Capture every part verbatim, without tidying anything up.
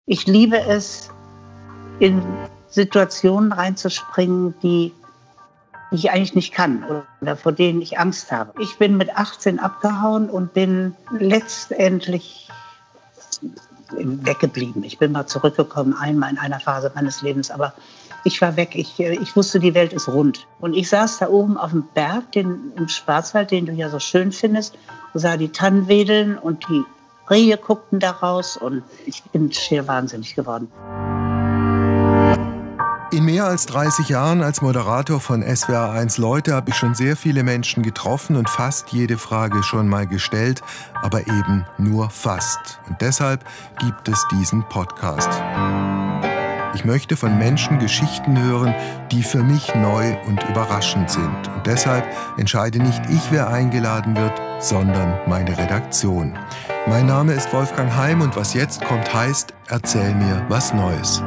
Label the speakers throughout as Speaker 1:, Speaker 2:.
Speaker 1: Ich liebe es, in Situationen reinzuspringen, die ich eigentlich nicht kann oder vor denen ich Angst habe. Ich bin mit achtzehn abgehauen und bin letztendlich weggeblieben. Ich bin mal zurückgekommen, einmal in einer Phase meines Lebens, aber ich war weg. Ich, ich wusste, die Welt ist rund. Und ich saß da oben auf dem Berg, den, im Schwarzwald, den du ja so schön findest, sah die Tannen wedeln und die Rehe guckten da raus und ich bin schier wahnsinnig geworden.
Speaker 2: In mehr als dreißig Jahren als Moderator von S W R eins Leute habe ich schon sehr viele Menschen getroffen und fast jede Frage schon mal gestellt, aber eben nur fast. Und deshalb gibt es diesen Podcast. Ich möchte von Menschen Geschichten hören, die für mich neu und überraschend sind. Und deshalb entscheide nicht ich, wer eingeladen wird, sondern meine Redaktion. Mein Name ist Wolfgang Heim und was jetzt kommt heißt, erzähl mir was Neues.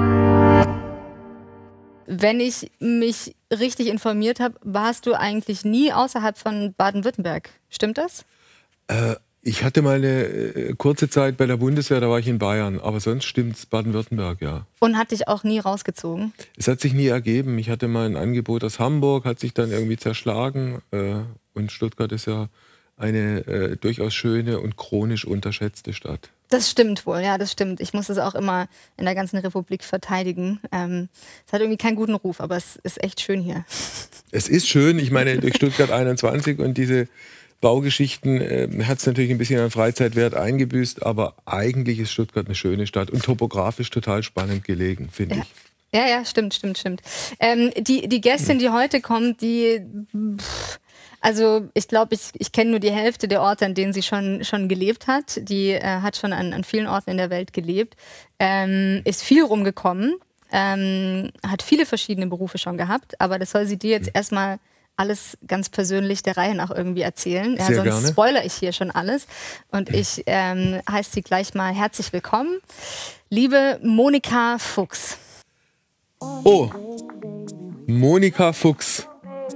Speaker 3: Wenn ich mich richtig informiert habe, warst du eigentlich nie außerhalb von Baden-Württemberg. Stimmt das?
Speaker 4: Äh, ich hatte mal eine äh, kurze Zeit bei der Bundeswehr, da war ich in Bayern. Aber sonst stimmt's, Baden-Württemberg, ja.
Speaker 3: Und hat dich auch nie rausgezogen?
Speaker 4: Es hat sich nie ergeben. Ich hatte mal ein Angebot aus Hamburg, hat sich dann irgendwie zerschlagen. Äh, und Stuttgart ist ja eine äh, durchaus schöne und chronisch unterschätzte Stadt.
Speaker 3: Das stimmt wohl, ja, das stimmt. Ich muss es auch immer in der ganzen Republik verteidigen. Ähm, es hat irgendwie keinen guten Ruf, aber es ist echt schön hier.
Speaker 4: Es ist schön, ich meine, durch Stuttgart einundzwanzig und diese Baugeschichten äh, hat es natürlich ein bisschen an Freizeitwert eingebüßt, aber eigentlich ist Stuttgart eine schöne Stadt und topografisch total spannend gelegen, finde
Speaker 3: ja.
Speaker 4: ich.
Speaker 3: Ja, ja, stimmt, stimmt, stimmt. Ähm, die, die Gästin, die heute kommt, die... Pff, Also ich glaube, ich, ich kenne nur die Hälfte der Orte, an denen sie schon, schon gelebt hat. Die äh, hat schon an, an vielen Orten in der Welt gelebt, ähm, ist viel rumgekommen, ähm, hat viele verschiedene Berufe schon gehabt, aber das soll sie dir jetzt erstmal alles ganz persönlich der Reihe nach irgendwie erzählen. Ja,
Speaker 4: Sehr
Speaker 3: sonst
Speaker 4: gerne.
Speaker 3: spoilere ich hier schon alles. Und ich ähm, heiße sie gleich mal herzlich willkommen. Liebe Monika Fuchs.
Speaker 4: Oh, Monika Fuchs.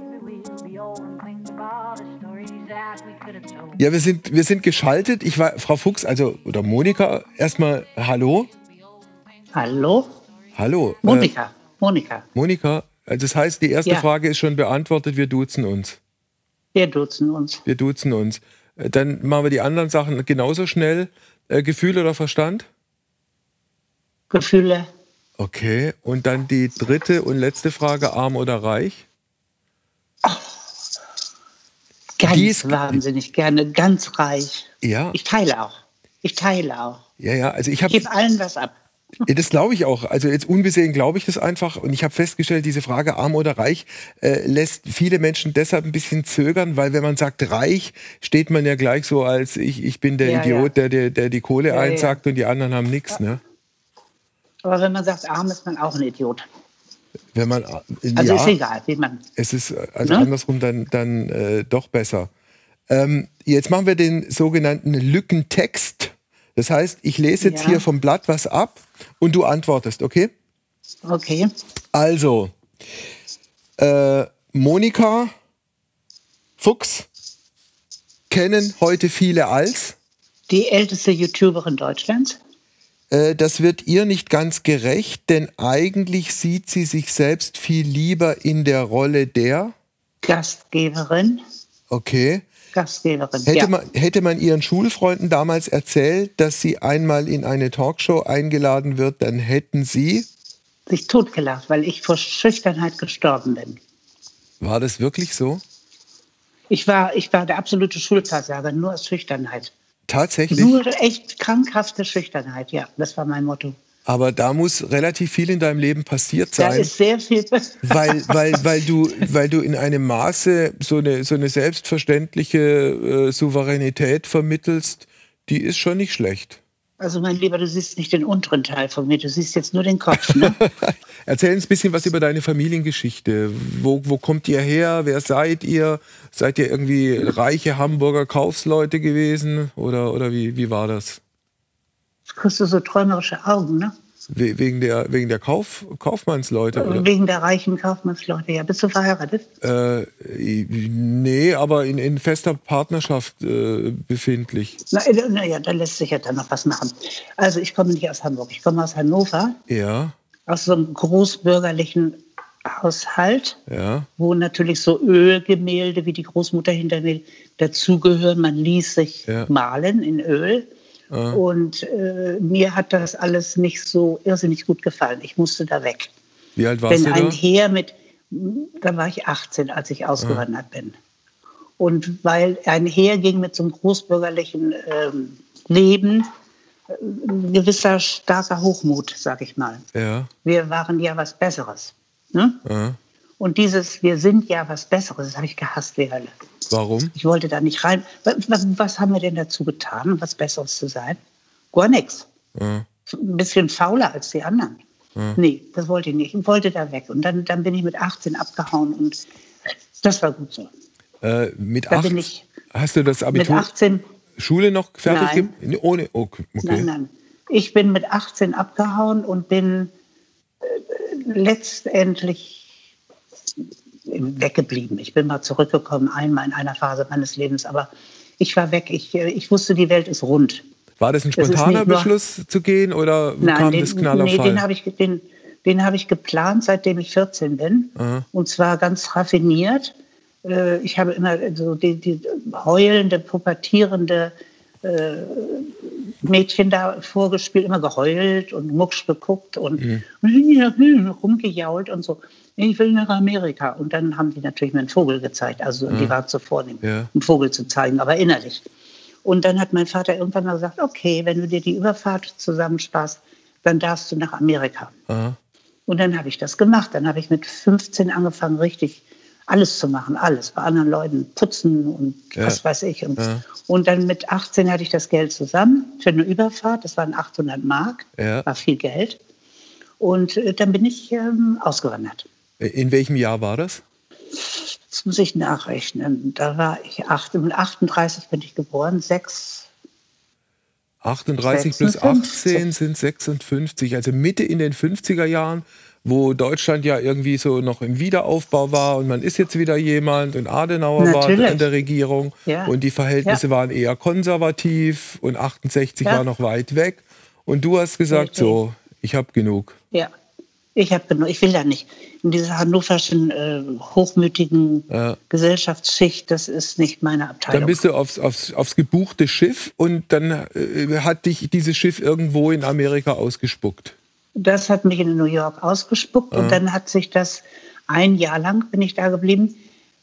Speaker 4: Ja, wir sind, wir sind geschaltet. Ich war, Frau Fuchs, also, oder Monika, erstmal hallo.
Speaker 1: Hallo?
Speaker 4: Hallo.
Speaker 1: Monika,
Speaker 4: äh,
Speaker 1: Monika.
Speaker 4: Monika, also das heißt, die erste
Speaker 1: Ja.
Speaker 4: Frage ist schon beantwortet, wir duzen uns.
Speaker 1: Wir duzen uns.
Speaker 4: Wir duzen uns. Äh, Dann machen wir die anderen Sachen genauso schnell. Äh, Gefühl oder Verstand?
Speaker 1: Gefühle.
Speaker 4: Okay, und dann die dritte und letzte Frage, arm oder reich?
Speaker 1: Ganz
Speaker 4: Die ist-
Speaker 1: wahnsinnig gerne, ganz reich.
Speaker 4: Ja,
Speaker 1: Ich teile auch. Ich teile auch.
Speaker 4: ja, ja, also ich
Speaker 1: Ich
Speaker 4: habe...
Speaker 1: gebe allen was ab.
Speaker 4: Ja, das glaube ich auch. Also jetzt unbesehen glaube ich das einfach. Und ich habe festgestellt, diese Frage arm oder reich äh, lässt viele Menschen deshalb ein bisschen zögern, weil wenn man sagt reich, steht man ja gleich so als ich, ich bin der
Speaker 1: Ja,
Speaker 4: Idiot,
Speaker 1: ja.
Speaker 4: Der, der, der die Kohle
Speaker 1: Ja, ja.
Speaker 4: einsackt und die anderen haben nichts. Ne?
Speaker 1: Aber wenn man sagt arm, ist man auch ein Idiot.
Speaker 4: Wenn man, äh,
Speaker 1: Also
Speaker 4: ja,
Speaker 1: ist egal, wie man...
Speaker 4: es ist äh, also
Speaker 1: Ne?
Speaker 4: andersrum dann, dann äh, doch besser. Ähm, jetzt machen wir den sogenannten Lückentext. Das heißt, ich lese jetzt
Speaker 1: Ja.
Speaker 4: hier vom Blatt was ab und du antwortest, okay?
Speaker 1: Okay.
Speaker 4: Also, äh, Monika Fuchs kennen heute viele als.
Speaker 1: Die älteste YouTuberin Deutschlands.
Speaker 4: Äh, das wird ihr nicht ganz gerecht, denn eigentlich sieht sie sich selbst viel lieber in der Rolle der.
Speaker 1: Gastgeberin.
Speaker 4: Okay.
Speaker 1: Gastgeberin,
Speaker 4: Hätte,
Speaker 1: ja.
Speaker 4: man, hätte man ihren Schulfreunden damals erzählt, dass sie einmal in eine Talkshow eingeladen wird, dann hätten sie.
Speaker 1: Sich totgelacht, weil ich vor Schüchternheit gestorben bin.
Speaker 4: War das wirklich so?
Speaker 1: Ich war, ich war der absolute Schulversager, nur aus Schüchternheit.
Speaker 4: Tatsächlich?
Speaker 1: Nur echt krankhafte Schüchternheit, ja. Das war mein Motto.
Speaker 4: Aber da muss relativ viel in deinem Leben passiert
Speaker 1: Da
Speaker 4: sein.
Speaker 1: ist sehr viel...
Speaker 4: Weil, weil, weil, du, weil du in einem Maße so eine, so eine selbstverständliche äh, Souveränität vermittelst, die ist schon nicht schlecht.
Speaker 1: Also mein Lieber, du siehst nicht den unteren Teil von mir, du siehst jetzt nur den Kopf, ne?
Speaker 4: Erzähl uns ein bisschen was über deine Familiengeschichte. Wo, wo kommt ihr her? Wer seid ihr? Seid ihr irgendwie reiche Hamburger Kaufsleute gewesen? Oder, oder wie, wie war das?
Speaker 1: Jetzt kriegst du so träumerische Augen, ne?
Speaker 4: We wegen der, wegen der Kauf, Kaufmannsleute, oder?
Speaker 1: Wegen der reichen Kaufmannsleute, ja. Bist du verheiratet?
Speaker 4: Äh, nee, aber in, in fester Partnerschaft äh, befindlich.
Speaker 1: Naja, na da lässt sich ja dann noch was machen. Also ich komme nicht aus Hamburg, ich komme aus Hannover.
Speaker 4: Ja.
Speaker 1: Aus so einem großbürgerlichen Haushalt,
Speaker 4: ja.
Speaker 1: wo natürlich so Ölgemälde wie die Großmutter hinter mir dazugehören. Man ließ sich ja. malen in Öl. Ja. Und äh, mir hat das alles nicht so irrsinnig gut gefallen. Ich musste da weg.
Speaker 4: Wie alt warst
Speaker 1: Denn
Speaker 4: du da?
Speaker 1: ein Heer mit, da war ich achtzehn, als ich ausgewandert ja. bin. Und weil ein Heer ging mit so einem großbürgerlichen ähm, Leben, ein gewisser starker Hochmut, sag ich mal.
Speaker 4: Ja.
Speaker 1: Wir waren ja was Besseres. Ne?
Speaker 4: Ja.
Speaker 1: Und dieses, wir sind ja was Besseres, das habe ich gehasst wie Hölle.
Speaker 4: Warum?
Speaker 1: Ich wollte da nicht rein. Was, was, was haben wir denn dazu getan, um was Besseres zu sein? Gar nichts.
Speaker 4: Ja.
Speaker 1: Ein bisschen fauler als die anderen.
Speaker 4: Ja.
Speaker 1: Nee, das wollte ich nicht. Ich wollte da weg. Und dann, dann bin ich mit achtzehn abgehauen und das war gut so.
Speaker 4: Äh, mit
Speaker 1: da
Speaker 4: acht,
Speaker 1: bin ich
Speaker 4: hast du das Abitur?
Speaker 1: Mit achtzehn,
Speaker 4: Schule noch fertig?
Speaker 1: Nein.
Speaker 4: Ge ohne, okay.
Speaker 1: Nein, nein. Ich bin mit achtzehn abgehauen und bin äh, letztendlich weggeblieben. Ich bin mal zurückgekommen, einmal in einer Phase meines Lebens, aber ich war weg. Ich, ich wusste, die Welt ist rund.
Speaker 4: War das ein spontaner das Beschluss zu gehen oder
Speaker 1: Nein,
Speaker 4: kam
Speaker 1: den,
Speaker 4: das Knall auf
Speaker 1: nee,
Speaker 4: Fall?
Speaker 1: den habe ich, den, den hab ich geplant, seitdem ich vierzehn bin.
Speaker 4: Aha.
Speaker 1: Und zwar ganz raffiniert. Ich habe immer so die, die heulende, pubertierende äh, Mädchen da vorgespielt, immer geheult und mucksch geguckt und mhm. rumgejault und so. Ich will nach Amerika. Und dann haben die natürlich mir einen Vogel gezeigt. Also ja. die waren zu vornehm,
Speaker 4: ja.
Speaker 1: einen Vogel zu zeigen, aber innerlich. Und dann hat mein Vater irgendwann mal gesagt, okay, wenn du dir die Überfahrt zusammensparst, dann darfst du nach Amerika.
Speaker 4: Aha.
Speaker 1: Und dann habe ich das gemacht. Dann habe ich mit fünfzehn angefangen, richtig alles zu machen, alles. Bei anderen Leuten putzen und
Speaker 4: ja.
Speaker 1: was weiß ich. Und,
Speaker 4: ja.
Speaker 1: und dann mit achtzehn hatte ich das Geld zusammen für eine Überfahrt. Das waren achthundert Mark,
Speaker 4: ja.
Speaker 1: war viel Geld. Und äh, dann bin ich ähm, ausgewandert.
Speaker 4: In welchem Jahr war das?
Speaker 1: Das muss ich nachrechnen. Da war ich acht, achtunddreißig bin ich geboren, sechs.
Speaker 4: achtunddreißig plus achtzehn sind sechsundfünfzig, also Mitte in den fünfziger Jahren, wo Deutschland ja irgendwie so noch im Wiederaufbau war und man ist jetzt wieder jemand und Adenauer
Speaker 1: Natürlich.
Speaker 4: war in der Regierung
Speaker 1: ja.
Speaker 4: und die Verhältnisse ja. waren eher konservativ und achtundsechzig ja. war noch weit weg und du hast gesagt, okay. so, ich habe genug.
Speaker 1: Ja, ich habe genug, ich will da nicht. In dieser hannoverschen, äh, hochmütigen ja. Gesellschaftsschicht, das ist nicht meine Abteilung.
Speaker 4: Dann bist du aufs, aufs, aufs gebuchte Schiff und dann äh, hat dich dieses Schiff irgendwo in Amerika ausgespuckt.
Speaker 1: Das hat mich in New York ausgespuckt. Aha. Und dann hat sich das ein Jahr lang, bin ich da geblieben.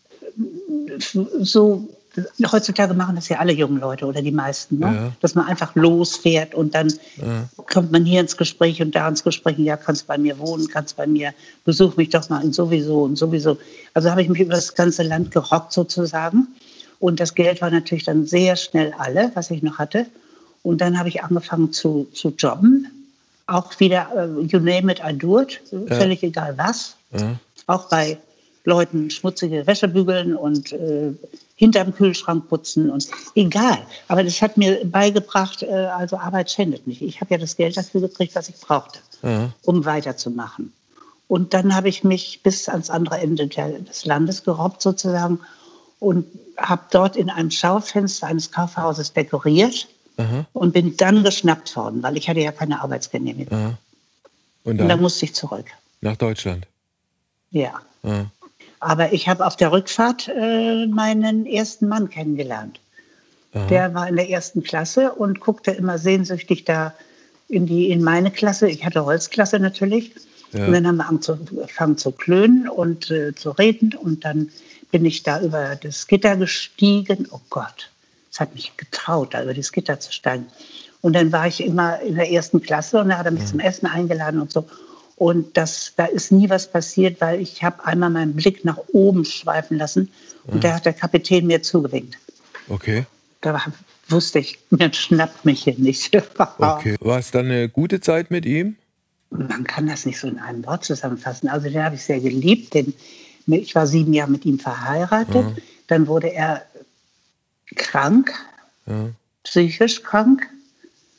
Speaker 1: So, heutzutage machen das ja alle jungen Leute oder die meisten, ne?
Speaker 4: Ja.
Speaker 1: Dass man einfach losfährt und dann ja. kommt man hier ins Gespräch und da ins Gespräch. Ja, kannst bei mir wohnen, kannst bei mir, besuch mich doch mal in sowieso und sowieso. Also habe ich mich über das ganze Land gerockt sozusagen. Und das Geld war natürlich dann sehr schnell alle, was ich noch hatte. Und dann habe ich angefangen zu, zu jobben. Auch wieder, uh, you name it, I do it. Ja. Völlig egal was.
Speaker 4: Ja.
Speaker 1: Auch bei Leuten schmutzige Wäsche bügeln und äh, hinterm Kühlschrank putzen und egal. Aber das hat mir beigebracht, äh, also Arbeit schändet nicht. Ich habe ja das Geld dafür gekriegt, was ich brauchte,
Speaker 4: ja.
Speaker 1: um weiterzumachen. Und dann habe ich mich bis ans andere Ende des Landes gerobbt sozusagen und habe dort in einem Schaufenster eines Kaufhauses dekoriert.
Speaker 4: Aha.
Speaker 1: Und bin dann geschnappt worden, weil ich hatte ja keine Arbeitsgenehmigung.
Speaker 4: Aha. Und,
Speaker 1: dann? und dann musste ich zurück.
Speaker 4: Nach Deutschland?
Speaker 1: Ja.
Speaker 4: Aha.
Speaker 1: Aber ich habe auf der Rückfahrt äh, meinen ersten Mann kennengelernt. Aha. Der war in der ersten Klasse und guckte immer sehnsüchtig da in, die, in meine Klasse. Ich hatte Holzklasse natürlich. Ja. Und dann haben wir angefangen zu klönen und äh, zu reden. Und dann bin ich da über das Gitter gestiegen. Oh Gott. Es hat mich getraut, da über das Gitter zu steigen. Und dann war ich immer in der ersten Klasse und da hat er mich ja. zum Essen eingeladen und so. Und das, da ist nie was passiert, weil ich habe einmal meinen Blick nach oben schweifen lassen und ja. da hat der Kapitän mir zugewinkt.
Speaker 4: Okay.
Speaker 1: Da war, wusste ich, mir schnappt mich hier nicht.
Speaker 4: Okay. War es dann eine gute Zeit mit ihm?
Speaker 1: Man kann das nicht so in einem Wort zusammenfassen. Also den habe ich sehr geliebt. Den, ich war sieben Jahre mit ihm verheiratet. Ja. Dann wurde er krank,
Speaker 4: ja.
Speaker 1: psychisch krank.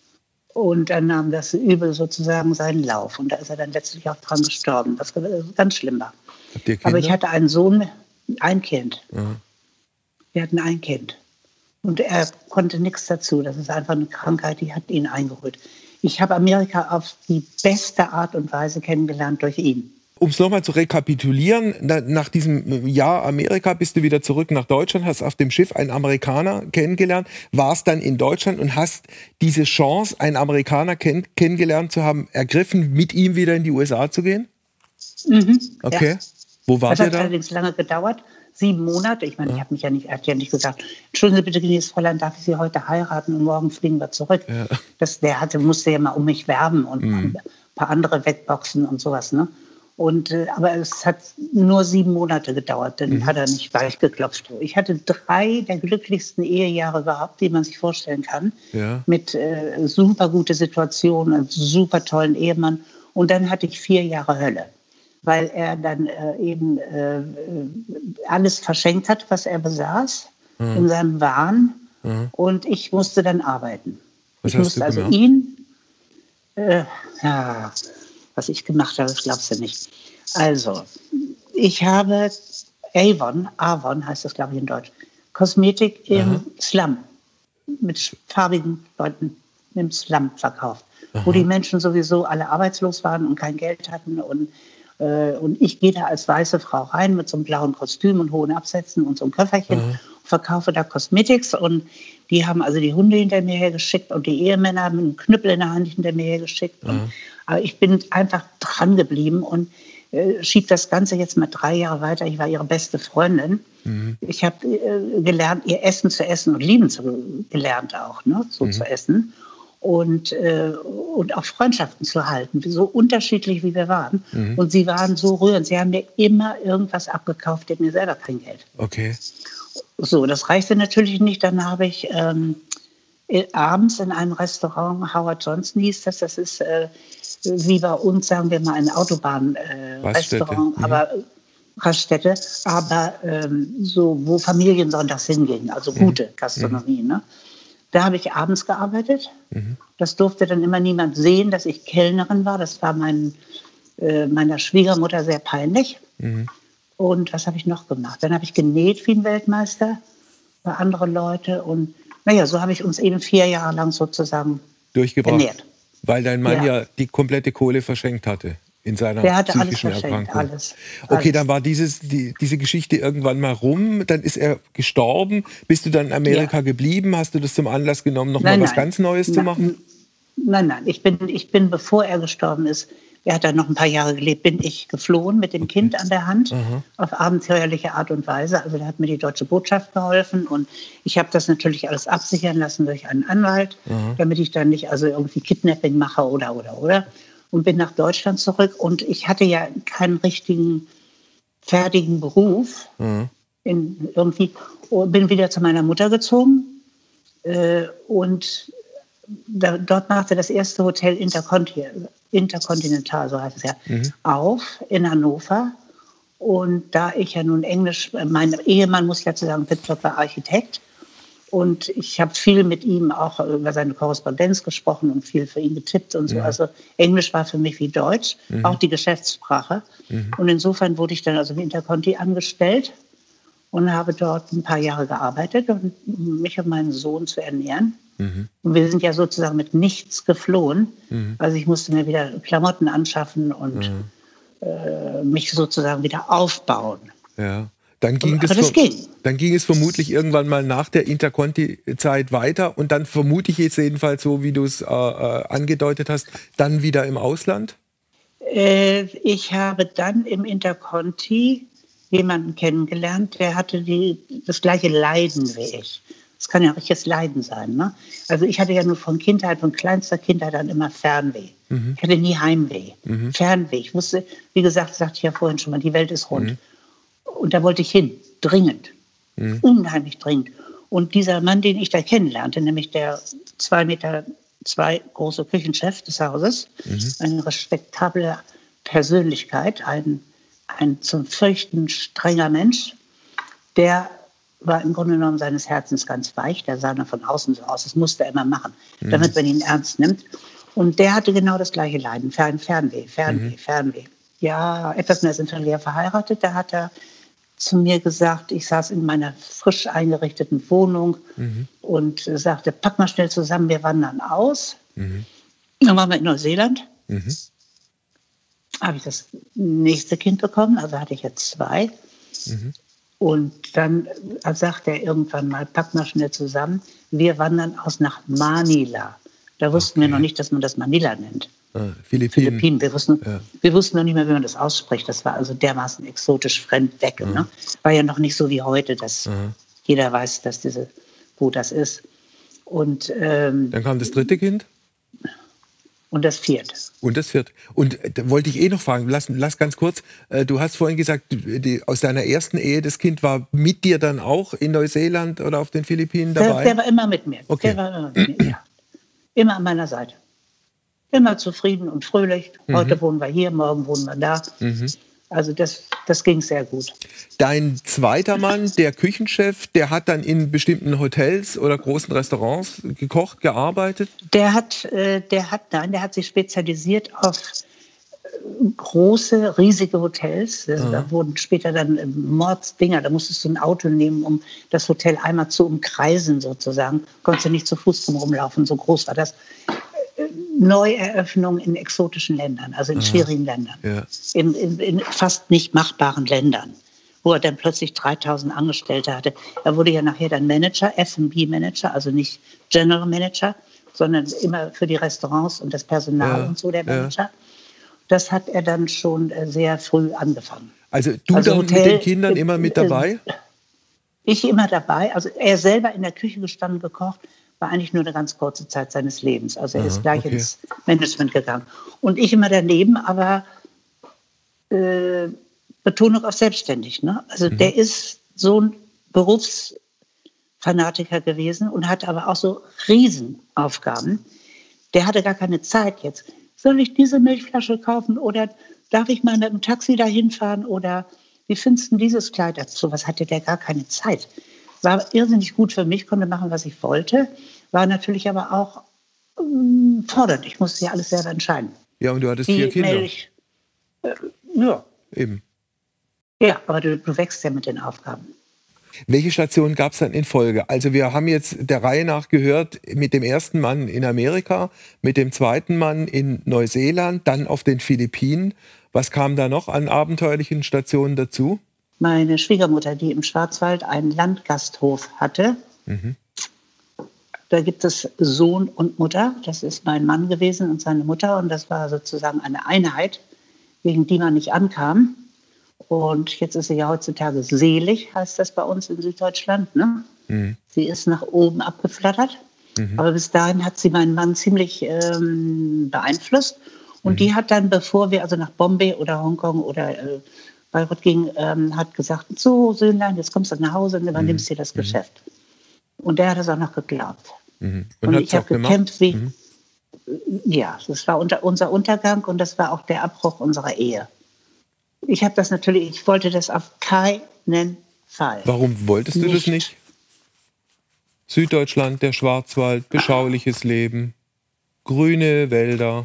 Speaker 1: Und dann nahm das Übel sozusagen seinen Lauf. Und da ist er dann letztlich auch dran gestorben, was ganz schlimm war.
Speaker 4: Habt ihr Kinder?
Speaker 1: Aber ich hatte einen Sohn, ein Kind.
Speaker 4: Ja.
Speaker 1: Wir hatten ein Kind. Und er konnte nichts dazu. Das ist einfach eine Krankheit, die hat ihn eingeholt. Ich habe Amerika auf die beste Art und Weise kennengelernt durch ihn.
Speaker 4: Um es nochmal zu rekapitulieren, nach diesem Jahr Amerika bist du wieder zurück nach Deutschland, hast auf dem Schiff einen Amerikaner kennengelernt, warst dann in Deutschland und hast diese Chance, einen Amerikaner kenn kennengelernt zu haben, ergriffen, mit ihm wieder in die U S A zu gehen?
Speaker 1: Mhm,
Speaker 4: okay.
Speaker 1: Ja.
Speaker 4: Wo wart
Speaker 1: ihr da? Das
Speaker 4: hat
Speaker 1: allerdings lange gedauert. Sieben Monate. Ich meine, ja. ich habe mich ja nicht, ja nicht gesagt, entschuldigen Sie bitte, gnädiges Fräulein, darf ich Sie heute heiraten und morgen fliegen wir zurück. Ja. Das, der hatte, musste ja mal um mich werben und mhm. ein paar andere wegboxen und sowas. Ne? Und, äh, aber es hat nur sieben Monate gedauert, dann mhm. hat er nicht weich geklopft. Ich hatte drei der glücklichsten Ehejahre überhaupt, die man sich vorstellen kann. Ja. Mit äh, super gute Situationen, einem super tollen Ehemann. Und dann hatte ich vier Jahre Hölle, weil er dann äh, eben äh, alles verschenkt hat, was er besaß, mhm. in seinem Wahn. Mhm. Und ich musste dann arbeiten.
Speaker 4: Was
Speaker 1: ich
Speaker 4: hast
Speaker 1: musste
Speaker 4: du
Speaker 1: also
Speaker 4: gemacht?
Speaker 1: ihn, äh, ja, was ich gemacht habe, das glaubst du nicht. Also, ich habe Avon, Avon heißt das, glaube ich, in Deutsch, Kosmetik im Aha. Slum, mit farbigen Leuten im Slum verkauft, Aha. wo die Menschen sowieso alle arbeitslos waren und kein Geld hatten und Und ich gehe da als weiße Frau rein mit so einem blauen Kostüm und hohen Absätzen und so einem Köfferchen, mhm. verkaufe da Cosmetics. Und die haben also die Hunde hinter mir hergeschickt und die Ehemänner haben einen Knüppel in der Hand hinter mir hergeschickt. Mhm. Und, aber ich bin einfach dran geblieben und äh, schiebe das Ganze jetzt mal drei Jahre weiter. Ich war ihre beste Freundin. Mhm. Ich habe äh, gelernt, ihr Essen zu essen und lieben zu gelernt auch, ne, so mhm. zu essen. Und, äh, und auch Freundschaften zu halten, so unterschiedlich wie wir waren. Mhm. Und sie waren so rührend. Sie haben mir immer irgendwas abgekauft, geben mir selber kein Geld.
Speaker 4: Okay.
Speaker 1: So, das reichte natürlich nicht. Dann habe ich ähm, abends in einem Restaurant, Howard Johnson hieß das, das ist äh, wie bei uns, sagen wir mal, ein Autobahnrestaurant, äh, mhm. aber Raststätte, aber ähm, so, wo Familien sonntags hingingen, also gute mhm. Gastronomie, ne? Da habe ich abends gearbeitet. Mhm. Das durfte dann immer niemand sehen, dass ich Kellnerin war. Das war mein, äh, meiner Schwiegermutter sehr peinlich. Mhm. Und was habe ich noch gemacht? Dann habe ich genäht wie ein Weltmeister bei anderen Leuten. Und naja, so habe ich uns eben vier Jahre lang sozusagen
Speaker 4: durchgebracht.
Speaker 1: Genäht.
Speaker 4: Weil dein Mann ja. ja die komplette Kohle verschenkt hatte. In seiner
Speaker 1: Der hatte alles
Speaker 4: psychischen
Speaker 1: verschenkt,
Speaker 4: Erkrankung.
Speaker 1: alles, alles.
Speaker 4: Okay, dann war dieses, die, diese Geschichte irgendwann mal rum, dann ist er gestorben. Bist du dann in Amerika ja. geblieben? Hast du das zum Anlass genommen, noch nein, mal was nein. ganz Neues
Speaker 1: nein,
Speaker 4: zu machen?
Speaker 1: Nein, nein, ich bin, ich bin, bevor er gestorben ist, er hat dann noch ein paar Jahre gelebt, bin ich geflohen mit dem okay. Kind an der Hand, Aha. auf abenteuerliche Art und Weise. Also da hat mir die Deutsche Botschaft geholfen und ich habe das natürlich alles absichern lassen durch einen Anwalt, Aha. damit ich dann nicht also irgendwie Kidnapping mache oder, oder, oder. Und bin nach Deutschland zurück. Und ich hatte ja keinen richtigen, fertigen Beruf. Mhm. In, irgendwie, und bin wieder zu meiner Mutter gezogen. Äh, und da, dort machte das erste Hotel Interconti Intercontinental, so heißt es ja, mhm. auf in Hannover. Und da ich ja nun Englisch, mein Ehemann, muss ich dazu sagen, war Architekt. Und ich habe viel mit ihm auch über seine Korrespondenz gesprochen und viel für ihn getippt und so. Mhm. Also Englisch war für mich wie Deutsch, mhm. auch die Geschäftssprache. Mhm. Und insofern wurde ich dann also im Interconti angestellt und habe dort ein paar Jahre gearbeitet, um mich und meinen Sohn zu ernähren. Mhm. Und wir sind ja sozusagen mit nichts geflohen. Mhm. Also ich musste mir wieder Klamotten anschaffen und mhm. äh, mich sozusagen wieder aufbauen.
Speaker 4: Ja. Dann ging, das
Speaker 1: das ging.
Speaker 4: dann ging es vermutlich irgendwann mal nach der Interconti-Zeit weiter und dann vermute ich jetzt jedenfalls so, wie du es äh, äh, angedeutet hast, dann wieder im Ausland?
Speaker 1: Äh, ich habe dann im Interconti jemanden kennengelernt, der hatte die, das gleiche Leiden wie ich. Das kann ja auch richtiges Leiden sein. Ne? Also ich hatte ja nur von Kindheit, von kleinster Kindheit an immer Fernweh. Mhm. Ich hatte nie Heimweh. Mhm. Fernweh. Ich wusste, wie gesagt, sagte ich ja vorhin schon mal, die Welt ist rund. Mhm. Und da wollte ich hin, dringend, mhm. unheimlich dringend. Und dieser Mann, den ich da kennenlernte, nämlich der zwei Meter zwei große Küchenchef des Hauses, mhm. eine respektable Persönlichkeit, ein, ein zum Fürchten strenger Mensch, der war im Grunde genommen seines Herzens ganz weich. Der sah nur von außen so aus. Das musste er immer machen, mhm. damit man ihn ernst nimmt. Und der hatte genau das gleiche Leiden. Fern, Fernweh, Fernweh, mhm. Fernweh. Ja, etwas mehr sind wir verheiratet. Da hat er zu mir gesagt, ich saß in meiner frisch eingerichteten Wohnung mhm. und sagte, pack mal schnell zusammen, wir wandern aus. Mhm. Dann waren wir in Neuseeland. Mhm. Habe ich das nächste Kind bekommen, also hatte ich jetzt zwei. Mhm. Und dann sagt er irgendwann mal, pack mal schnell zusammen, wir wandern aus nach Manila. Da wussten okay. wir noch nicht, dass man das Manila nennt.
Speaker 4: Ah, Philippinen.
Speaker 1: Philippinen. Wir wussten, ja. wir wussten noch nicht mehr, wie man das ausspricht. Das war also dermaßen exotisch fremd weg. Mhm. Ne? War ja noch nicht so wie heute, dass mhm. jeder weiß, dass diese, wo das ist. Und, ähm,
Speaker 4: dann kam das dritte Kind?
Speaker 1: Und das vierte.
Speaker 4: Und das vierte. Und da wollte ich eh noch fragen, lass, lass ganz kurz, äh, du hast vorhin gesagt, die, aus deiner ersten Ehe, das Kind war mit dir dann auch in Neuseeland oder auf den Philippinen dabei?
Speaker 1: Der, der war immer mit mir.
Speaker 4: Okay.
Speaker 1: Der war immer mit mir, ja. Immer an meiner Seite. Immer zufrieden und fröhlich. Heute mhm. wohnen wir hier, morgen wohnen wir da. Mhm. Also das, das ging sehr gut.
Speaker 4: Dein zweiter Mann, der Küchenchef, der hat dann in bestimmten Hotels oder großen Restaurants gekocht, gearbeitet?
Speaker 1: Der hat, äh, der hat, nein, der hat sich spezialisiert auf äh, große, riesige Hotels. Ah. Da wurden später dann äh, Mordsdinger, da musstest du ein Auto nehmen, um das Hotel einmal zu umkreisen sozusagen. Konntest du nicht zu Fuß drum rumlaufen, so groß war das. Neueröffnungen in exotischen Ländern, also in Aha. schwierigen Ländern, ja. in, in, in fast nicht machbaren Ländern, wo er dann plötzlich dreitausend Angestellte hatte. Er wurde ja nachher dann Manager, F und B Manager, also nicht General Manager, sondern immer für die Restaurants und das Personal ja. und so der Manager. Ja. Das hat er dann schon sehr früh angefangen.
Speaker 4: Also du also dann Hotel, mit den Kindern immer mit dabei?
Speaker 1: Ich immer dabei, also er selber in der Küche gestanden, gekocht, war eigentlich nur eine ganz kurze Zeit seines Lebens. Also er Aha, ist gleich okay. ins Management gegangen. Und ich immer daneben, aber äh, Betonung auf selbstständig. Ne? Also mhm. der ist so ein Berufsfanatiker gewesen und hatte aber auch so Riesenaufgaben. Der hatte gar keine Zeit jetzt. Soll ich diese Milchflasche kaufen oder darf ich mal mit dem Taxi dahin fahren oder wie findest du dieses Kleid dazu? Was hatte der gar keine Zeit? War irrsinnig gut für mich, konnte machen, was ich wollte, war natürlich aber auch ähm, fordernd. Ich musste ja alles selber entscheiden.
Speaker 4: Ja, und du hattest Wie vier Kinder. Ich,
Speaker 1: äh, ja.
Speaker 4: Eben.
Speaker 1: Ja, aber du, du wächst ja mit den Aufgaben.
Speaker 4: Welche Stationen gab es dann in Folge? Also wir haben jetzt der Reihe nach gehört, mit dem ersten Mann in Amerika, mit dem zweiten Mann in Neuseeland, dann auf den Philippinen. Was kam da noch an abenteuerlichen Stationen dazu?
Speaker 1: Meine Schwiegermutter, die im Schwarzwald einen Landgasthof hatte. Mhm. Da gibt es Sohn und Mutter. Das ist mein Mann gewesen und seine Mutter. Und das war sozusagen eine Einheit, gegen die man nicht ankam. Und jetzt ist sie ja heutzutage selig, heißt das bei uns in Süddeutschland. Ne? Mhm. Sie ist nach oben abgeflattert. Mhm. Aber bis dahin hat sie meinen Mann ziemlich ähm, beeinflusst. Und mhm. die hat dann, bevor wir also nach Bombay oder Hongkong oder äh, Beirut ging, ähm, hat gesagt, so Söhnlein, jetzt kommst du nach Hause und übernimmst mhm. dir das Geschäft. Und der hat es auch noch geglaubt.
Speaker 4: Mhm. Und,
Speaker 1: und ich habe gekämpft wie, mhm. ja, das war unter, unser Untergang und das war auch der Abbruch unserer Ehe. Ich habe das natürlich, ich wollte das auf keinen Fall.
Speaker 4: Warum wolltest du nicht. das nicht? Süddeutschland, der Schwarzwald, beschauliches Leben, grüne Wälder,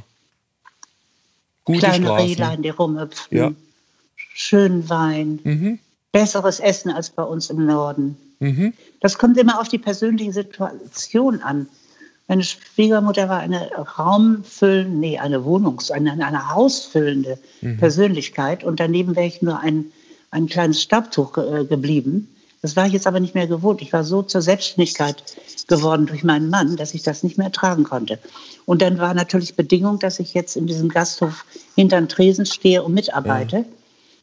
Speaker 4: gute
Speaker 1: kleine
Speaker 4: Straßen.
Speaker 1: Rehlein, die rumhüpfen.
Speaker 4: Ja.
Speaker 1: Schön Wein, mhm. besseres Essen als bei uns im Norden. Mhm. Das kommt immer auf die persönliche Situation an. Meine Schwiegermutter war eine raumfüllende, nee, eine Wohnungs-, eine, eine hausfüllende mhm. Persönlichkeit und daneben wäre ich nur ein, ein kleines Staubtuch äh, geblieben. Das war ich jetzt aber nicht mehr gewohnt. Ich war so zur Selbstständigkeit geworden durch meinen Mann, dass ich das nicht mehr ertragen konnte. Und dann war natürlich Bedingung, dass ich jetzt in diesem Gasthof hinterm Tresen stehe und mitarbeite. Ja.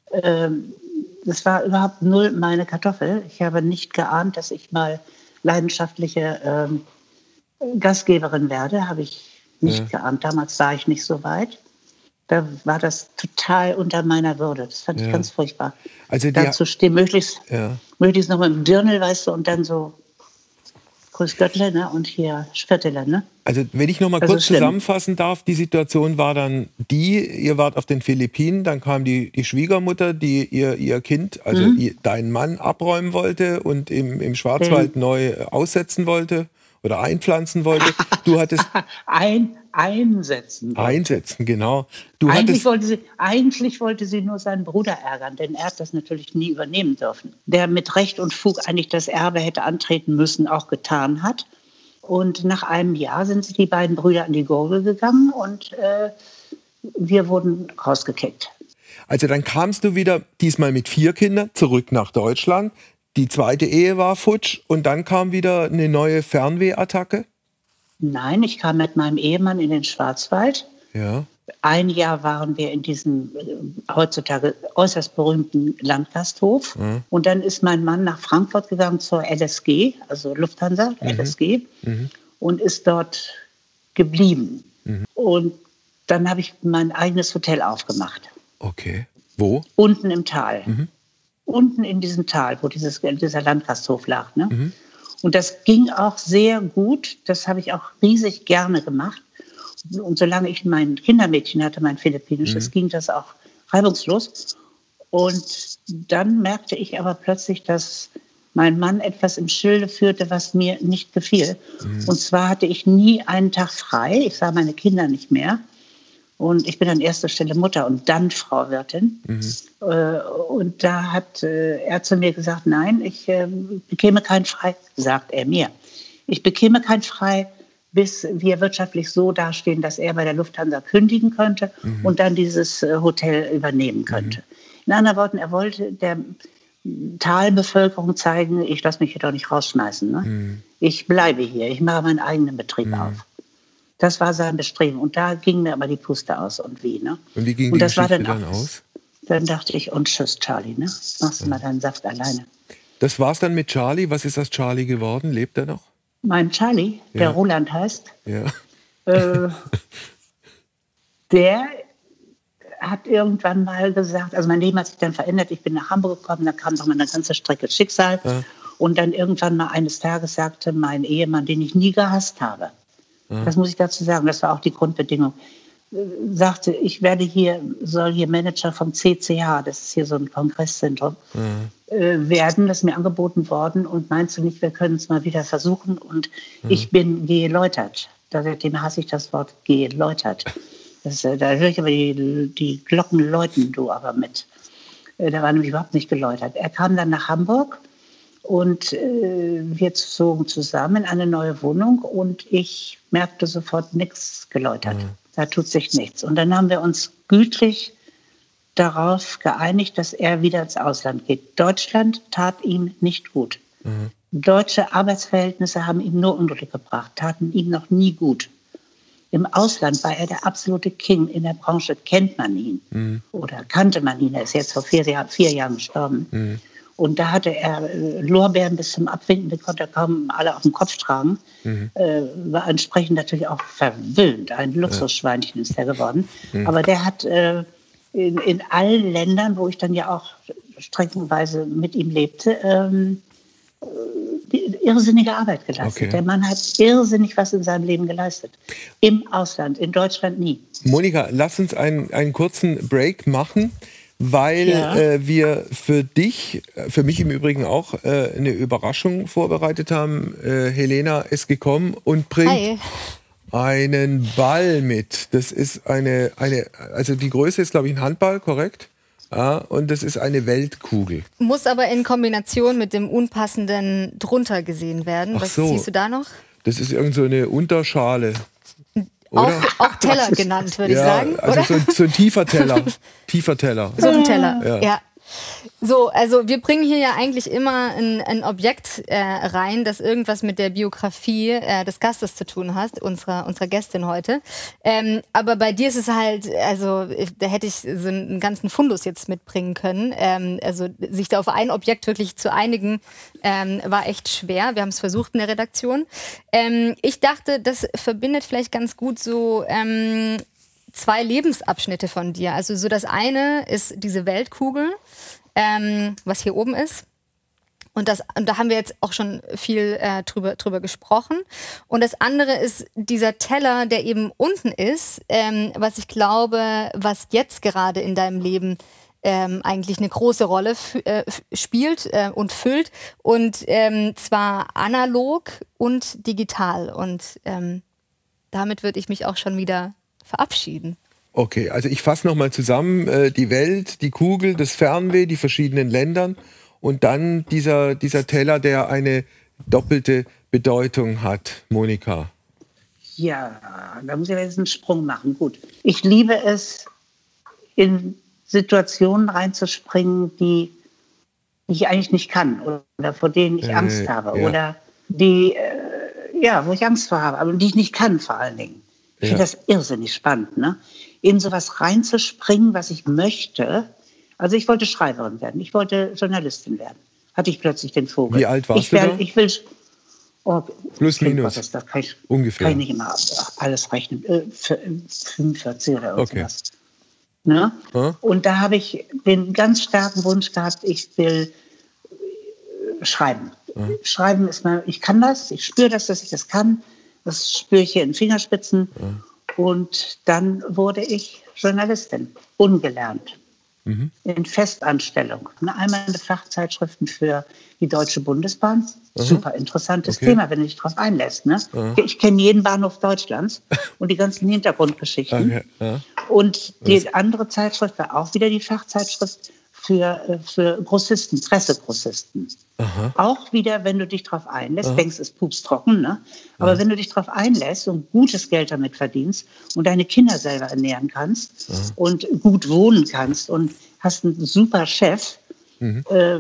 Speaker 1: Das war überhaupt null meine Kartoffel. Ich habe nicht geahnt, dass ich mal leidenschaftliche ähm, Gastgeberin werde. Habe ich nicht ja. geahnt. Damals war ich nicht so weit. Da war das total unter meiner Würde. Das fand ja. ich ganz furchtbar.
Speaker 4: Also
Speaker 1: da zu stehen, möglichst,
Speaker 4: ja.
Speaker 1: möglichst noch mit dem Dirndl, weißt du, und dann so Großgöttle, ne? Und hier Schwirteler, ne?
Speaker 4: Also wenn ich noch mal
Speaker 1: Also
Speaker 4: kurz
Speaker 1: schlimm.
Speaker 4: zusammenfassen darf, die Situation war dann die, ihr wart auf den Philippinen, dann kam die, die Schwiegermutter, die ihr, ihr Kind, also
Speaker 1: Mhm.
Speaker 4: ihr, deinen Mann abräumen wollte und im, im Schwarzwald
Speaker 1: Den-
Speaker 4: neu aussetzen wollte oder einpflanzen wollte. Du hattest
Speaker 1: Ein, einsetzen.
Speaker 4: einsetzen, genau. Du
Speaker 1: Eigentlich
Speaker 4: hattest,
Speaker 1: wollte, sie, eigentlich wollte sie nur seinen Bruder ärgern, denn er hat das natürlich nie übernehmen dürfen. Der mit Recht und Fug eigentlich das Erbe hätte antreten müssen, auch getan hat. Und nach einem Jahr sind sie die beiden Brüder an die Gurgel gegangen und äh, wir wurden rausgekickt.
Speaker 4: also dann kamst du wieder, diesmal mit vier Kindern, zurück nach Deutschland. Die zweite Ehe war futsch und dann kam wieder eine neue Fernwehattacke.
Speaker 1: Nein, ich kam mit meinem Ehemann in den Schwarzwald.
Speaker 4: Ja.
Speaker 1: Ein Jahr waren wir in diesem äh, heutzutage äußerst berühmten Landgasthof.
Speaker 4: Mhm.
Speaker 1: Und dann ist mein Mann nach Frankfurt gegangen zur L S G, also Lufthansa,
Speaker 4: Mhm.
Speaker 1: L S G,
Speaker 4: Mhm.
Speaker 1: und ist dort geblieben.
Speaker 4: Mhm.
Speaker 1: Und dann habe ich mein eigenes Hotel aufgemacht.
Speaker 4: Okay. Wo?
Speaker 1: Unten im Tal.
Speaker 4: Mhm.
Speaker 1: Unten in diesem Tal, wo dieses, dieser Landgasthof lag. Ne?
Speaker 4: Mhm.
Speaker 1: Und das ging auch sehr gut. Das habe ich auch riesig gerne gemacht. Und solange ich mein Kindermädchen hatte, mein philippinisches,
Speaker 4: Mhm.
Speaker 1: ging das auch reibungslos. Und dann merkte ich aber plötzlich, dass mein Mann etwas im Schilde führte, was mir nicht gefiel.
Speaker 4: Mhm.
Speaker 1: Und zwar hatte ich nie einen Tag frei. Ich sah meine Kinder nicht mehr. Und ich bin an erster Stelle Mutter und dann Frau Wirtin.
Speaker 4: Mhm.
Speaker 1: Äh, Und da hat äh, er zu mir gesagt, nein, ich äh, bekäme kein Frei, sagt er mir. Ich bekäme kein Frei, bis wir wirtschaftlich so dastehen, dass er bei der Lufthansa kündigen könnte
Speaker 4: Mhm.
Speaker 1: und dann dieses äh, Hotel übernehmen könnte. In anderen Worten, er wollte der Talbevölkerung zeigen, ich lasse mich hier doch nicht rausschmeißen. Ne?
Speaker 4: Mhm.
Speaker 1: Ich bleibe hier, ich mache meinen eigenen Betrieb
Speaker 4: Mhm.
Speaker 1: auf. Das war sein Bestreben. Und da ging mir aber die Puste aus und wie. Ne?
Speaker 4: Und wie ging
Speaker 1: Und
Speaker 4: die
Speaker 1: das war
Speaker 4: Geschichte
Speaker 1: dann
Speaker 4: dann
Speaker 1: auch-
Speaker 4: aus?
Speaker 1: Dann dachte ich, und tschüss, Charlie, ne? Machst du mal deinen Saft alleine.
Speaker 4: Das war's dann mit Charlie. Was ist aus Charlie geworden? Lebt er noch?
Speaker 1: Mein Charlie, der
Speaker 4: Ja.
Speaker 1: Roland heißt,
Speaker 4: Ja.
Speaker 1: äh, der hat irgendwann mal gesagt, also mein Leben hat sich dann verändert, ich bin nach Hamburg gekommen, da kam noch mal eine ganze Strecke Schicksal.
Speaker 4: Ja.
Speaker 1: Und dann irgendwann mal eines Tages sagte mein Ehemann, den ich nie gehasst habe, das muss ich dazu sagen, das war auch die Grundbedingung, äh, sagte, ich werde hier, soll hier Manager vom C C H, das ist hier so ein Kongresszentrum,
Speaker 4: Mhm.
Speaker 1: äh, werden, das ist mir angeboten worden und meinst du nicht, wir können es mal wieder versuchen und ich bin geläutert. Seitdem hasse ich das Wort geläutert. Das, äh, da höre ich aber die, die Glocken läuten, du aber mit. Äh, da war nämlich überhaupt nicht geläutert. Er kam dann nach Hamburg und äh, wir zogen zusammen in eine neue Wohnung und ich merkte sofort nichts geläutert. Da tut sich nichts. Und dann haben wir uns gütlich darauf geeinigt, dass er wieder ins Ausland geht. Deutschland tat ihm nicht gut.
Speaker 4: Mhm.
Speaker 1: Deutsche Arbeitsverhältnisse haben ihm nur Unglück gebracht, taten ihm noch nie gut. Im Ausland war er der absolute King. In der Branche kennt man ihn
Speaker 4: Mhm.
Speaker 1: oder kannte man ihn. Er ist jetzt vor vier, Jahr, vier Jahren gestorben.
Speaker 4: Mhm.
Speaker 1: Und da hatte er äh, Lorbeeren bis zum Abwinken, die konnte er kaum alle auf dem Kopf tragen.
Speaker 4: Mhm.
Speaker 1: Äh, war entsprechend natürlich auch verwöhnt. Ein Luxusschweinchen ist er geworden.
Speaker 4: Mhm.
Speaker 1: Aber der hat äh, in, in allen Ländern, wo ich dann ja auch streckenweise mit ihm lebte, ähm, die irrsinnige Arbeit geleistet.
Speaker 4: Okay.
Speaker 1: Der Mann hat irrsinnig was in seinem Leben geleistet. Im Ausland, in Deutschland nie.
Speaker 4: Monika, lass uns einen, einen kurzen Break machen, weil
Speaker 1: Ja.
Speaker 4: äh, wir für dich, äh, für mich im Übrigen auch, äh, eine Überraschung vorbereitet haben. Äh, Helena ist gekommen und bringt
Speaker 3: Hi.
Speaker 4: einen Ball mit. Das ist eine, eine, also die Größe ist, glaube ich, ein Handball, korrekt? Ja, und das ist eine Weltkugel.
Speaker 3: Muss aber in Kombination mit dem Unpassenden drunter gesehen werden.
Speaker 4: Ach
Speaker 3: Was
Speaker 4: so.
Speaker 3: siehst du da noch?
Speaker 4: Das ist irgend so eine Unterschale.
Speaker 3: Auch,
Speaker 4: Oder?
Speaker 3: auch Teller genannt, würde ich
Speaker 4: Ja,
Speaker 3: sagen.
Speaker 4: also
Speaker 3: oder?
Speaker 4: so, ein- so ein tiefer Teller. Tiefer Teller.
Speaker 3: So ein Teller,
Speaker 4: Ja.
Speaker 3: ja. So, also wir bringen hier ja eigentlich immer ein, ein Objekt äh, rein, das irgendwas mit der Biografie äh, des Gastes zu tun hat, unserer, unserer Gästin heute. Ähm, aber bei dir ist es halt, also ich, da hätte ich so einen ganzen Fundus jetzt mitbringen können. Ähm, also sich da auf ein Objekt wirklich zu einigen, ähm, war echt schwer. Wir haben es versucht in der Redaktion. Ähm, ich dachte, das verbindet vielleicht ganz gut so Ähm, zwei Lebensabschnitte von dir. Also so das eine ist diese Weltkugel, ähm, was hier oben ist. Und, das, und da haben wir jetzt auch schon viel äh, drüber, drüber gesprochen. Und das andere ist dieser Teller, der eben unten ist, ähm, was ich glaube, was jetzt gerade in deinem Leben ähm, eigentlich eine große Rolle äh, spielt äh, und füllt. Und ähm, zwar analog und digital. Und ähm, damit würde ich mich auch schon wieder verabschieden.
Speaker 4: Okay, also ich fasse nochmal zusammen. Äh, die Welt, die Kugel, das Fernweh, die verschiedenen Ländern. Und dann dieser, dieser Teller, der eine doppelte Bedeutung hat, Monika.
Speaker 1: Ja, da muss ich jetzt einen Sprung machen. Gut. Ich liebe es, in Situationen reinzuspringen, die, die ich eigentlich nicht kann oder vor denen ich äh, Angst habe. Ja. Oder die, äh, ja, wo ich Angst vor habe, aber die ich nicht kann vor allen Dingen. Ich ja. finde das irrsinnig spannend, ne? In sowas reinzuspringen, was ich möchte. Also ich wollte Schreiberin werden, ich wollte Journalistin werden. Hatte ich plötzlich den Vogel.
Speaker 4: Wie alt warst
Speaker 1: ich wär,
Speaker 4: du da?
Speaker 1: Ich will, oh,
Speaker 4: Plus, minus.
Speaker 1: Gottes, das kann ich,
Speaker 4: ungefähr.
Speaker 1: Kann ich nicht immer alles rechnen. Äh, fünfundvierzig oder irgendwas.
Speaker 4: Okay.
Speaker 1: Ne?
Speaker 4: Hm?
Speaker 1: Und da habe ich den ganz starken Wunsch gehabt, ich will schreiben. Hm? Schreiben ist mal, ich kann das, ich spüre das, dass ich das kann. Das spüre ich hier in den Fingerspitzen. Hm. Und dann wurde ich Journalistin, ungelernt. Mhm. In Festanstellung. Einmal eine Fachzeitschriften für die Deutsche Bundesbahn. Aha. Super interessantes okay. Thema, wenn du dich darauf einlässt. Ne? Ich kenne jeden Bahnhof Deutschlands und die ganzen Hintergrundgeschichten. Okay. Ja. Und die Was? andere Zeitschrift war auch wieder die Fachzeitschrift für, für Grossisten, Pressegrossisten. Aha. Auch wieder, wenn du dich darauf einlässt, Aha. denkst, es ist pupstrocken, ne? Aber Aha. wenn du dich darauf einlässt und gutes Geld damit verdienst und deine Kinder selber ernähren kannst Aha. und gut wohnen kannst und hast einen super Chef, mhm. äh,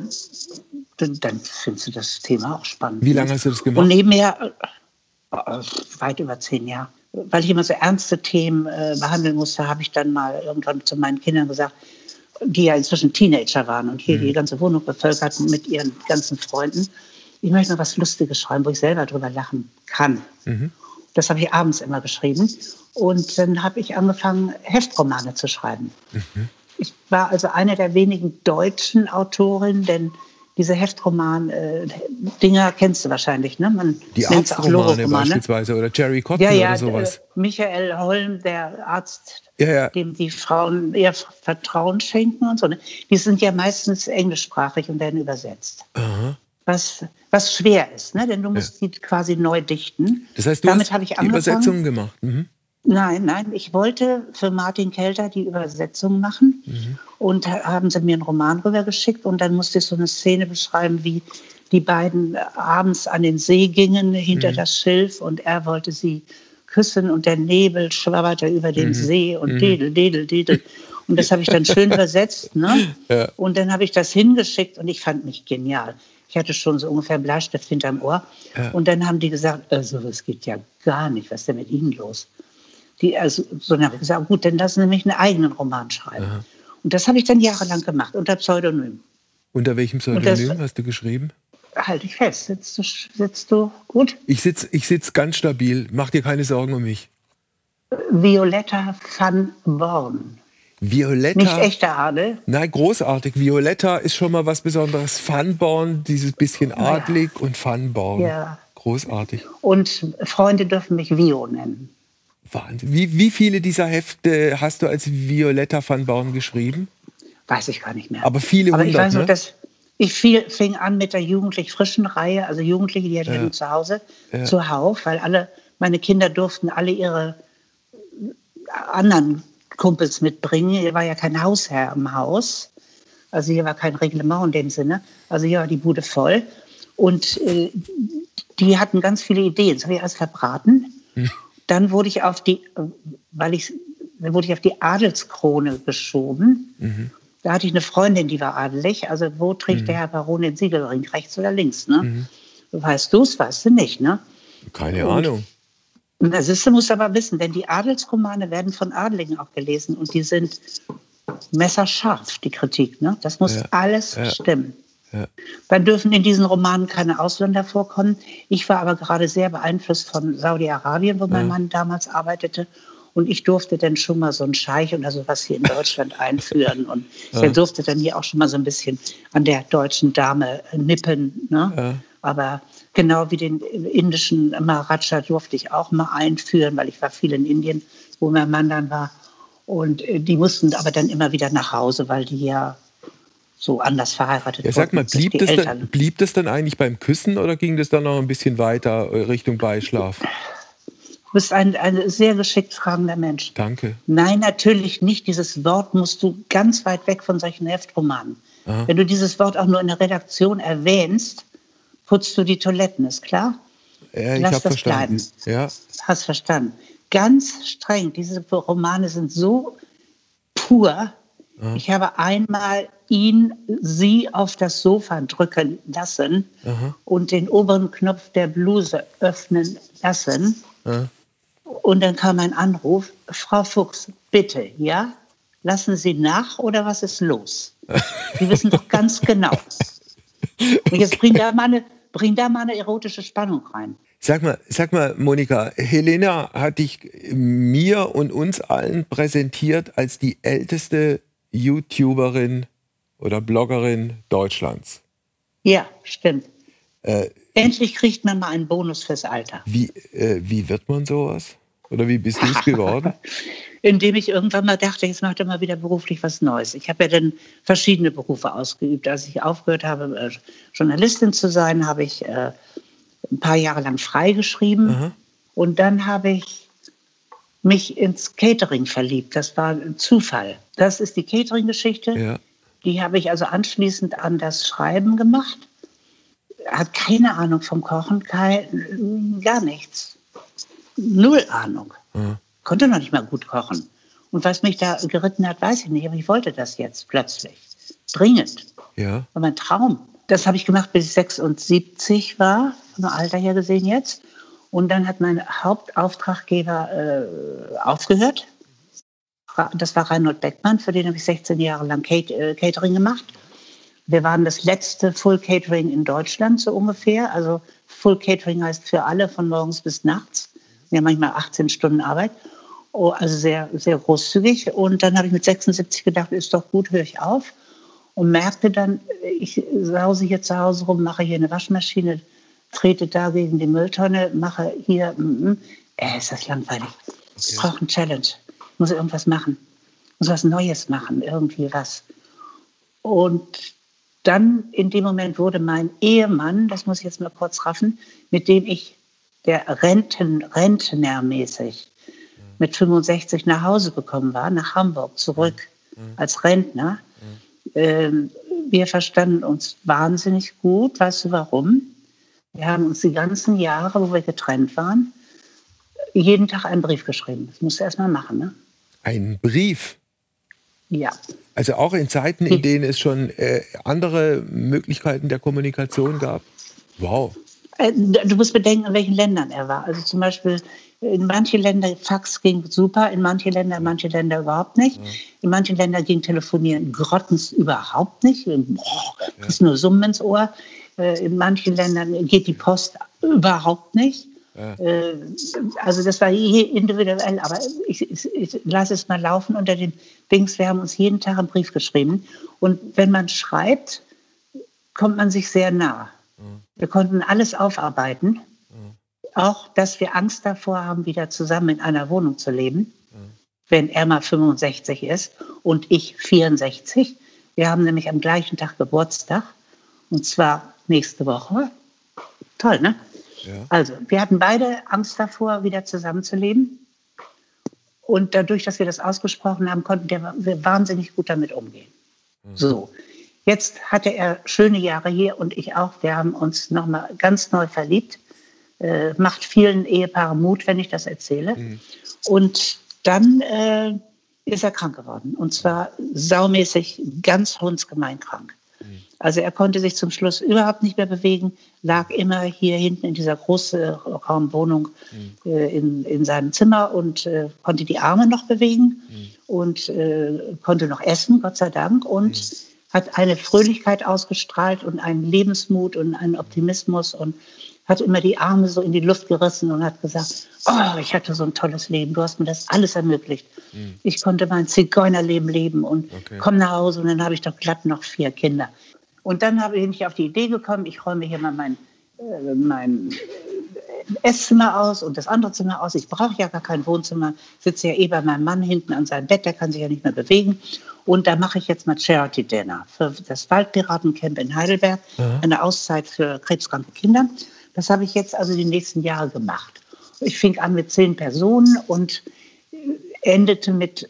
Speaker 1: dann, dann findest du das Thema auch spannend.
Speaker 4: Wie lange hast du das gemacht?
Speaker 1: Und nebenher äh, weit über zehn Jahre. Weil ich immer so ernste Themen äh, behandeln musste, habe ich dann mal irgendwann zu meinen Kindern gesagt, die ja inzwischen Teenager waren und hier mhm. die ganze Wohnung bevölkerten mit ihren ganzen Freunden. Ich möchte noch was Lustiges schreiben, wo ich selber drüber lachen kann. Mhm. Das habe ich abends immer geschrieben. Und dann habe ich angefangen, Heftromane zu schreiben. Mhm. Ich war also eine der wenigen deutschen Autorinnen, denn diese Heftroman-Dinger äh, kennst du wahrscheinlich, ne? Man
Speaker 4: die Arztromane beispielsweise oder Jerry Cotton
Speaker 1: ja, ja,
Speaker 4: oder sowas.
Speaker 1: Äh, Michael Holm, der Arzt,
Speaker 4: ja, ja.
Speaker 1: dem die Frauen ihr Vertrauen schenken und so. Ne? Die sind ja meistens englischsprachig und werden übersetzt. Aha. Was, was schwer ist, ne? Denn du musst ja. die quasi neu dichten.
Speaker 4: Das heißt, du
Speaker 1: Damit
Speaker 4: hast
Speaker 1: ich
Speaker 4: die Übersetzungen gemacht? Mhm.
Speaker 1: Nein, nein, ich wollte für Martin Kelter die Übersetzung machen mhm. und haben sie mir einen Roman rübergeschickt und dann musste ich so eine Szene beschreiben, wie die beiden abends an den See gingen, hinter mhm. das Schilf und er wollte sie küssen und der Nebel schwabberte über den mhm. See und mhm. dedel, dedel, dedel. Und das habe ich dann schön übersetzt, ne? Ja. Und dann habe ich das hingeschickt und ich fand mich genial. Ich hatte schon so ungefähr einen Bleistift hinterm Ohr ja. und dann haben die gesagt, also das geht ja gar nicht, was ist denn mit Ihnen los? Die, also, so dann habe ich gesagt, gut, dann lassen Sie mich einen eigenen Roman schreiben. Aha. Und das habe ich dann jahrelang gemacht, unter Pseudonym.
Speaker 4: Unter welchem Pseudonym das, hast du geschrieben?
Speaker 1: Halte ich fest. Sitzt du, sitzt du gut?
Speaker 4: Ich sitze ich sitz ganz stabil. Mach dir keine Sorgen um mich.
Speaker 1: Violetta van Born.
Speaker 4: Violetta?
Speaker 1: Nicht echter Adel?
Speaker 4: Nein, großartig. Violetta ist schon mal was Besonderes. Van Born, dieses bisschen adlig ja. und Van Born. Ja. Großartig.
Speaker 1: Und Freunde dürfen mich Vio nennen.
Speaker 4: Wahnsinn. Wie, wie viele dieser Hefte hast du als Violetta van Born geschrieben?
Speaker 1: Weiß ich gar nicht mehr.
Speaker 4: Aber viele
Speaker 1: Aber
Speaker 4: hundert,
Speaker 1: ich weiß noch,
Speaker 4: ne?
Speaker 1: dass ich viel, fing an mit der jugendlich frischen Reihe, also Jugendliche, die hatte ich ja. zu Hause, ja. zuhauf, weil alle, meine Kinder durften alle ihre anderen Kumpels mitbringen. Hier war ja kein Hausherr im Haus. Also hier war kein Reglement in dem Sinne. Also hier war die Bude voll. Und äh, die hatten ganz viele Ideen. Das habe ich alles verbraten. Hm. Dann wurde ich auf die, weil ich, dann wurde ich auf die Adelskrone geschoben. Mhm. Da hatte ich eine Freundin, die war adelig. Also wo trägt mhm. der Herr Baron den Siegelring? Rechts oder links? Ne? Mhm. Weißt du es, weißt du nicht, ne?
Speaker 4: Keine und, Ahnung.
Speaker 1: Das ist, du musst aber wissen, denn die Adelsromane werden von Adeligen auch gelesen und die sind messerscharf, die Kritik. Ne? Das muss ja. alles ja. stimmen. Ja. Dann dürfen in diesen Romanen keine Ausländer vorkommen. Ich war aber gerade sehr beeinflusst von Saudi-Arabien, wo mein ja. Mann damals arbeitete. Und ich durfte dann schon mal so einen Scheich oder sowas hier in Deutschland einführen. Und
Speaker 4: Ja.
Speaker 1: der durfte dann hier auch schon mal so ein bisschen an der deutschen Dame nippen. Ne?
Speaker 4: Ja.
Speaker 1: Aber genau wie den indischen Maharaja durfte ich auch mal einführen, weil ich war viel in Indien, wo mein Mann dann war. Und äh, die mussten aber dann immer wieder nach Hause, weil die ja so anders verheiratet
Speaker 4: Ja, sag mal,
Speaker 1: wurden, sich
Speaker 4: blieb
Speaker 1: die
Speaker 4: das, dann,
Speaker 1: Eltern.
Speaker 4: blieb das dann eigentlich beim Küssen oder ging das dann noch ein bisschen weiter äh, Richtung Beischlaf?
Speaker 1: Du bist ein, ein sehr geschickt fragender Mensch.
Speaker 4: Danke.
Speaker 1: Nein, natürlich nicht. Dieses Wort musst du ganz weit weg von solchen Heftromanen.
Speaker 4: Aha.
Speaker 1: Wenn du dieses Wort auch nur in der Redaktion erwähnst, putzt du die Toiletten, ist klar?
Speaker 4: Ja, ich
Speaker 1: Lass
Speaker 4: habe
Speaker 1: das
Speaker 4: verstanden.
Speaker 1: bleiben.
Speaker 4: Ja.
Speaker 1: Hast verstanden. Ganz streng. Diese Romane sind so pur.
Speaker 4: Aha.
Speaker 1: Ich habe einmal ihn, sie auf das Sofa drücken lassen
Speaker 4: Aha.
Speaker 1: und den oberen Knopf der Bluse öffnen lassen.
Speaker 4: Aha.
Speaker 1: Und dann kam ein Anruf, Frau Fuchs, bitte, ja, lassen Sie nach oder was ist los? Sie wissen doch ganz genau. Und jetzt bring da mal eine, bring da mal eine erotische Spannung rein.
Speaker 4: Sag mal, sag mal, Monika, Helena hat dich mir und uns allen präsentiert als die älteste YouTuberin oder Bloggerin Deutschlands.
Speaker 1: Ja, stimmt.
Speaker 4: Äh,
Speaker 1: Endlich kriegt man mal einen Bonus fürs Alter.
Speaker 4: wie, äh, wie wird man sowas? Oder wie bist du es geworden?
Speaker 1: Indem ich irgendwann mal dachte, jetzt macht er mal wieder beruflich was Neues. Ich habe ja dann verschiedene Berufe ausgeübt. Als ich aufgehört habe, äh, Journalistin zu sein, habe ich äh, ein paar Jahre lang freigeschrieben.
Speaker 4: Aha.
Speaker 1: Und dann habe ich mich ins Catering verliebt. Das war ein Zufall. Das ist die Catering-Geschichte.
Speaker 4: Ja.
Speaker 1: Die habe ich also anschließend an das Schreiben gemacht. Hat keine Ahnung vom Kochen, kein, gar nichts. Null Ahnung.
Speaker 4: Aha.
Speaker 1: Konnte noch nicht mal gut kochen. Und was mich da geritten hat, weiß ich nicht. Aber ich wollte das jetzt plötzlich. Dringend.
Speaker 4: Ja.
Speaker 1: War mein Traum. Das habe ich gemacht, bis ich sechsundsiebzig war, vom Alter her gesehen jetzt. Und dann hat mein Hauptauftraggeber äh, aufgehört. Das war Reinhold Beckmann, für den habe ich sechzehn Jahre lang Cat- äh, Catering gemacht. Wir waren das letzte Full Catering in Deutschland, so ungefähr. Also Full Catering heißt für alle von morgens bis nachts. Wir haben manchmal achtzehn Stunden Arbeit. Oh, also sehr, sehr großzügig. Und dann habe ich mit sechsundsiebzig gedacht, ist doch gut, höre ich auf. Und merkte dann, ich sause hier zu Hause rum, mache hier eine Waschmaschine, trete da gegen die Mülltonne, mache hier, mm, äh, ist das langweilig. Ich brauche eine Challenge. Ich muss irgendwas machen. Ich muss was Neues machen, irgendwie was. Und dann in dem Moment wurde mein Ehemann, das muss ich jetzt mal kurz raffen, mit dem ich der Renten, Rentnermäßig mit fünfundsechzig nach Hause gekommen war, nach Hamburg zurück als Rentner. Ähm, wir verstanden uns wahnsinnig gut. Weißt du warum? Wir haben uns die ganzen Jahre, wo wir getrennt waren, jeden Tag einen Brief geschrieben. Das musst du erst mal machen, ne?
Speaker 4: Ein Brief?
Speaker 1: Ja.
Speaker 4: Also auch in Zeiten, in denen es schon äh, andere Möglichkeiten der Kommunikation gab? Wow.
Speaker 1: Äh, Du musst bedenken, in welchen Ländern er war. Also zum Beispiel in manchen Ländern Fax ging super, in manchen Ländern, manche Länder überhaupt nicht. Ja. In manchen Ländern ging Telefonieren grottens überhaupt nicht. Boah, das ist nur Summen ins Ohr. Äh, in manchen Ländern geht die Post überhaupt nicht. Ja. Äh, also das war individuell, aber ich, ich, ich lasse es mal laufen unter den Dings. Wir haben uns jeden Tag einen Brief geschrieben. Und wenn man schreibt, kommt man sich sehr nah. Wir konnten alles aufarbeiten. Auch, dass wir Angst davor haben, wieder zusammen in einer Wohnung zu leben, wenn er mal fünfundsechzig ist und ich vierundsechzig. Wir haben nämlich am gleichen Tag Geburtstag, und zwar nächste Woche. Toll, ne? Ja. Also, wir hatten beide Angst davor, wieder zusammenzuleben. Und dadurch, dass wir das ausgesprochen haben, konnten wir wahnsinnig gut damit umgehen. Mhm. So. Jetzt hatte er schöne Jahre hier und ich auch. Wir haben uns nochmal ganz neu verliebt. Äh, macht vielen Ehepaaren Mut, wenn ich das erzähle. Mhm. Und dann äh, ist er krank geworden. Und zwar saumäßig, ganz hundsgemein krank. Mhm. Also er konnte sich zum Schluss überhaupt nicht mehr bewegen, lag immer hier hinten in dieser großen Raumwohnung mhm. äh, in, in seinem Zimmer und äh, konnte die Arme noch bewegen mhm. und äh, konnte noch essen, Gott sei Dank. Und mhm. hat eine Fröhlichkeit ausgestrahlt und einen Lebensmut und einen Optimismus. Und hat immer die Arme so in die Luft gerissen und hat gesagt, oh, ich hatte so ein tolles Leben, du hast mir das alles ermöglicht. Mhm. Ich konnte mein Zigeunerleben leben und okay. komm nach Hause und dann habe ich doch glatt noch vier Kinder. Und dann habe ich auf die Idee gekommen, ich räume hier mal mein, äh, mein Esszimmer aus und das andere Zimmer aus. Ich brauche ja gar kein Wohnzimmer, sitze ja eh bei meinem Mann hinten an seinem Bett, der kann sich ja nicht mehr bewegen. Und da mache ich jetzt mal Charity Dinner für das Waldpiratencamp in Heidelberg, ja. eine Auszeit für krebskranke Kinder. Das habe ich jetzt also die nächsten Jahre gemacht. Ich fing an mit zehn Personen und endete mit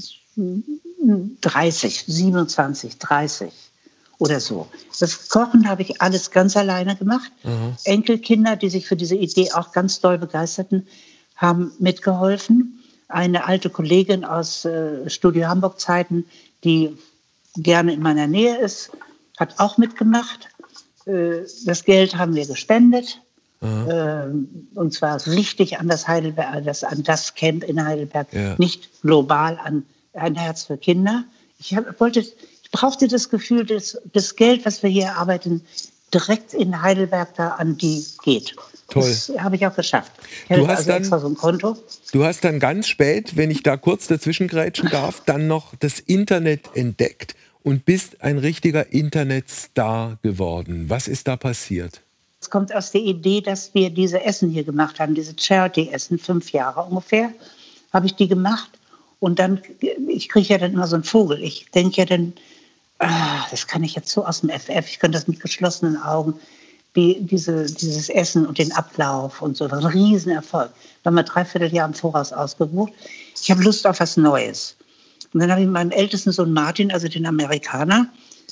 Speaker 1: dreißig, siebenundzwanzig, dreißig oder so. Das Kochen habe ich alles ganz alleine gemacht. Mhm. Enkelkinder, die sich für diese Idee auch ganz doll begeisterten, haben mitgeholfen. Eine alte Kollegin aus äh, Studio Hamburg-Zeiten, die gerne in meiner Nähe ist, hat auch mitgemacht. Äh, das Geld haben wir gespendet. Mhm. Äh, und zwar richtig an das Heidelberg, das, an das Camp in Heidelberg, ja. nicht global an ein Herz für Kinder. Ich hab, wollte, ich brauchte das Gefühl, dass das Geld, was wir hier erarbeiten, direkt in Heidelberg da an die geht.
Speaker 4: Toll.
Speaker 1: Das habe ich auch geschafft. Ich
Speaker 4: du, hast
Speaker 1: also
Speaker 4: dann,
Speaker 1: extra so ein Konto.
Speaker 4: Du hast dann ganz spät, wenn ich da kurz dazwischen grätschen darf, dann noch das Internet entdeckt und bist ein richtiger Internetstar geworden. Was ist da passiert?
Speaker 1: Es kommt aus der Idee, dass wir diese Essen hier gemacht haben, diese Charity-Essen, fünf Jahre ungefähr, habe ich die gemacht. Und dann, ich kriege ja dann immer so einen Vogel. Ich denke ja dann, ah, das kann ich jetzt so aus dem F F, ich kann das mit geschlossenen Augen, wie diese, dieses Essen und den Ablauf und so, ein Riesenerfolg. Da haben wir dreiviertel Jahr im Voraus ausgebucht. Ich habe Lust auf was Neues. Und dann habe ich mit meinem ältesten Sohn Martin, also den Amerikaner,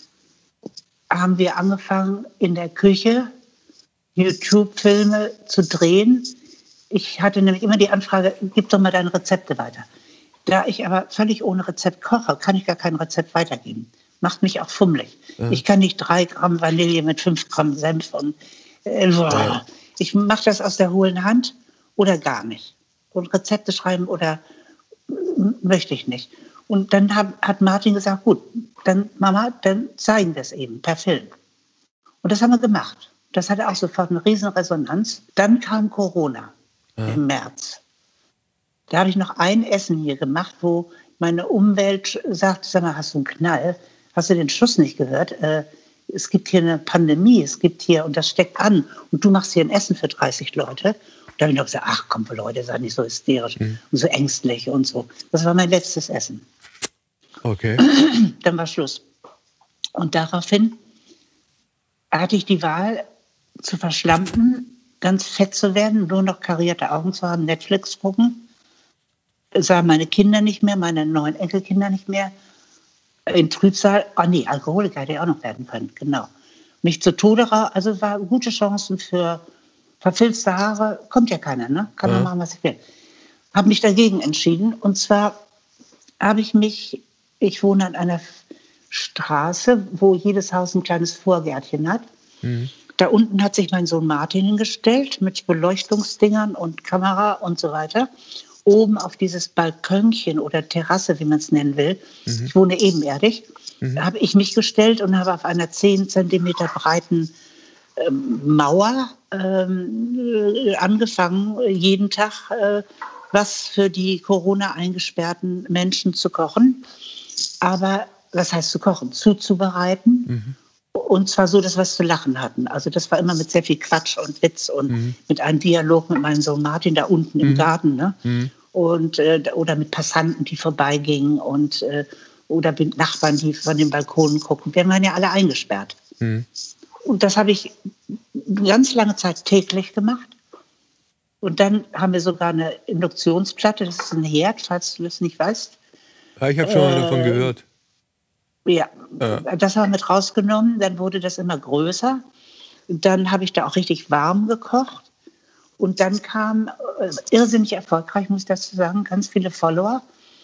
Speaker 1: haben wir angefangen in der Küche YouTube-Filme zu drehen. Ich hatte nämlich immer die Anfrage, gib doch mal deine Rezepte weiter. Da ich aber völlig ohne Rezept koche, kann ich gar kein Rezept weitergeben. Macht mich auch fummelig. Ja. Ich kann nicht drei Gramm Vanille mit fünf Gramm Senf und äh, ja. Ich mache das aus der hohlen Hand oder gar nicht. Und Rezepte schreiben oder äh, möchte ich nicht. Und dann hab, hat Martin gesagt, gut, dann Mama, dann zeigen wir es eben per Film. Und das haben wir gemacht. Das hatte auch sofort eine riesen Resonanz. Dann kam Corona ja. im März. Da habe ich noch ein Essen hier gemacht, wo meine Umwelt sagt, sag mal, hast du einen Knall? Hast du den Schuss nicht gehört? Äh, es gibt hier eine Pandemie, es gibt hier, und das steckt an. Und du machst hier ein Essen für dreißig Leute. Und da habe ich noch gesagt, ach komm, Leute, sei nicht so hysterisch mhm. und so ängstlich und so. Das war mein letztes Essen.
Speaker 4: Okay.
Speaker 1: Dann war Schluss. Und daraufhin hatte ich die Wahl, zu verschlampen, ganz fett zu werden, nur noch karierte Augen zu haben, Netflix gucken. Sah meine Kinder nicht mehr, meine neuen Enkelkinder nicht mehr. In Trübsal, ah nee, Alkoholiker hätte ich auch noch werden können, genau. Mich zu Tode rauchen, also war gute Chancen für verfilzte Haare, kommt ja keiner, ne? Kann man ja. machen, was ich will. Habe mich dagegen entschieden und zwar habe ich mich, ich wohne an einer Straße, wo jedes Haus ein kleines Vorgärtchen hat. Mhm. Da unten hat sich mein Sohn Martin hingestellt mit Beleuchtungsdingern und Kamera und so weiter. Oben auf dieses Balkönchen oder Terrasse, wie man es nennen will, mhm. ich wohne ebenerdig, mhm. da habe ich mich gestellt und habe auf einer zehn Zentimeter breiten ähm, Mauer ähm, äh, angefangen, jeden Tag äh, was für die Corona eingesperrten Menschen zu kochen. Aber was heißt zu kochen? Zuzubereiten. Mhm. Und zwar so, dass wir es zu lachen hatten. Also das war immer mit sehr viel Quatsch und Witz und mhm. mit einem Dialog mit meinem Sohn Martin da unten mhm. im Garten. Ne? Mhm. Und, äh, oder mit Passanten, die vorbeigingen und, äh, oder mit Nachbarn, die von den Balkonen gucken. Wir waren ja alle eingesperrt. Mhm. Und das habe ich eine ganz lange Zeit täglich gemacht. Und dann haben wir sogar eine Induktionsplatte, das ist ein Herd, falls du das nicht weißt.
Speaker 4: Ja, ich habe schon mal äh, davon gehört.
Speaker 1: Ja, ja, das haben wir mit rausgenommen, dann wurde das immer größer. Dann habe ich da auch richtig warm gekocht. Und dann kam, äh, irrsinnig erfolgreich, muss ich dazu sagen, ganz viele Follower.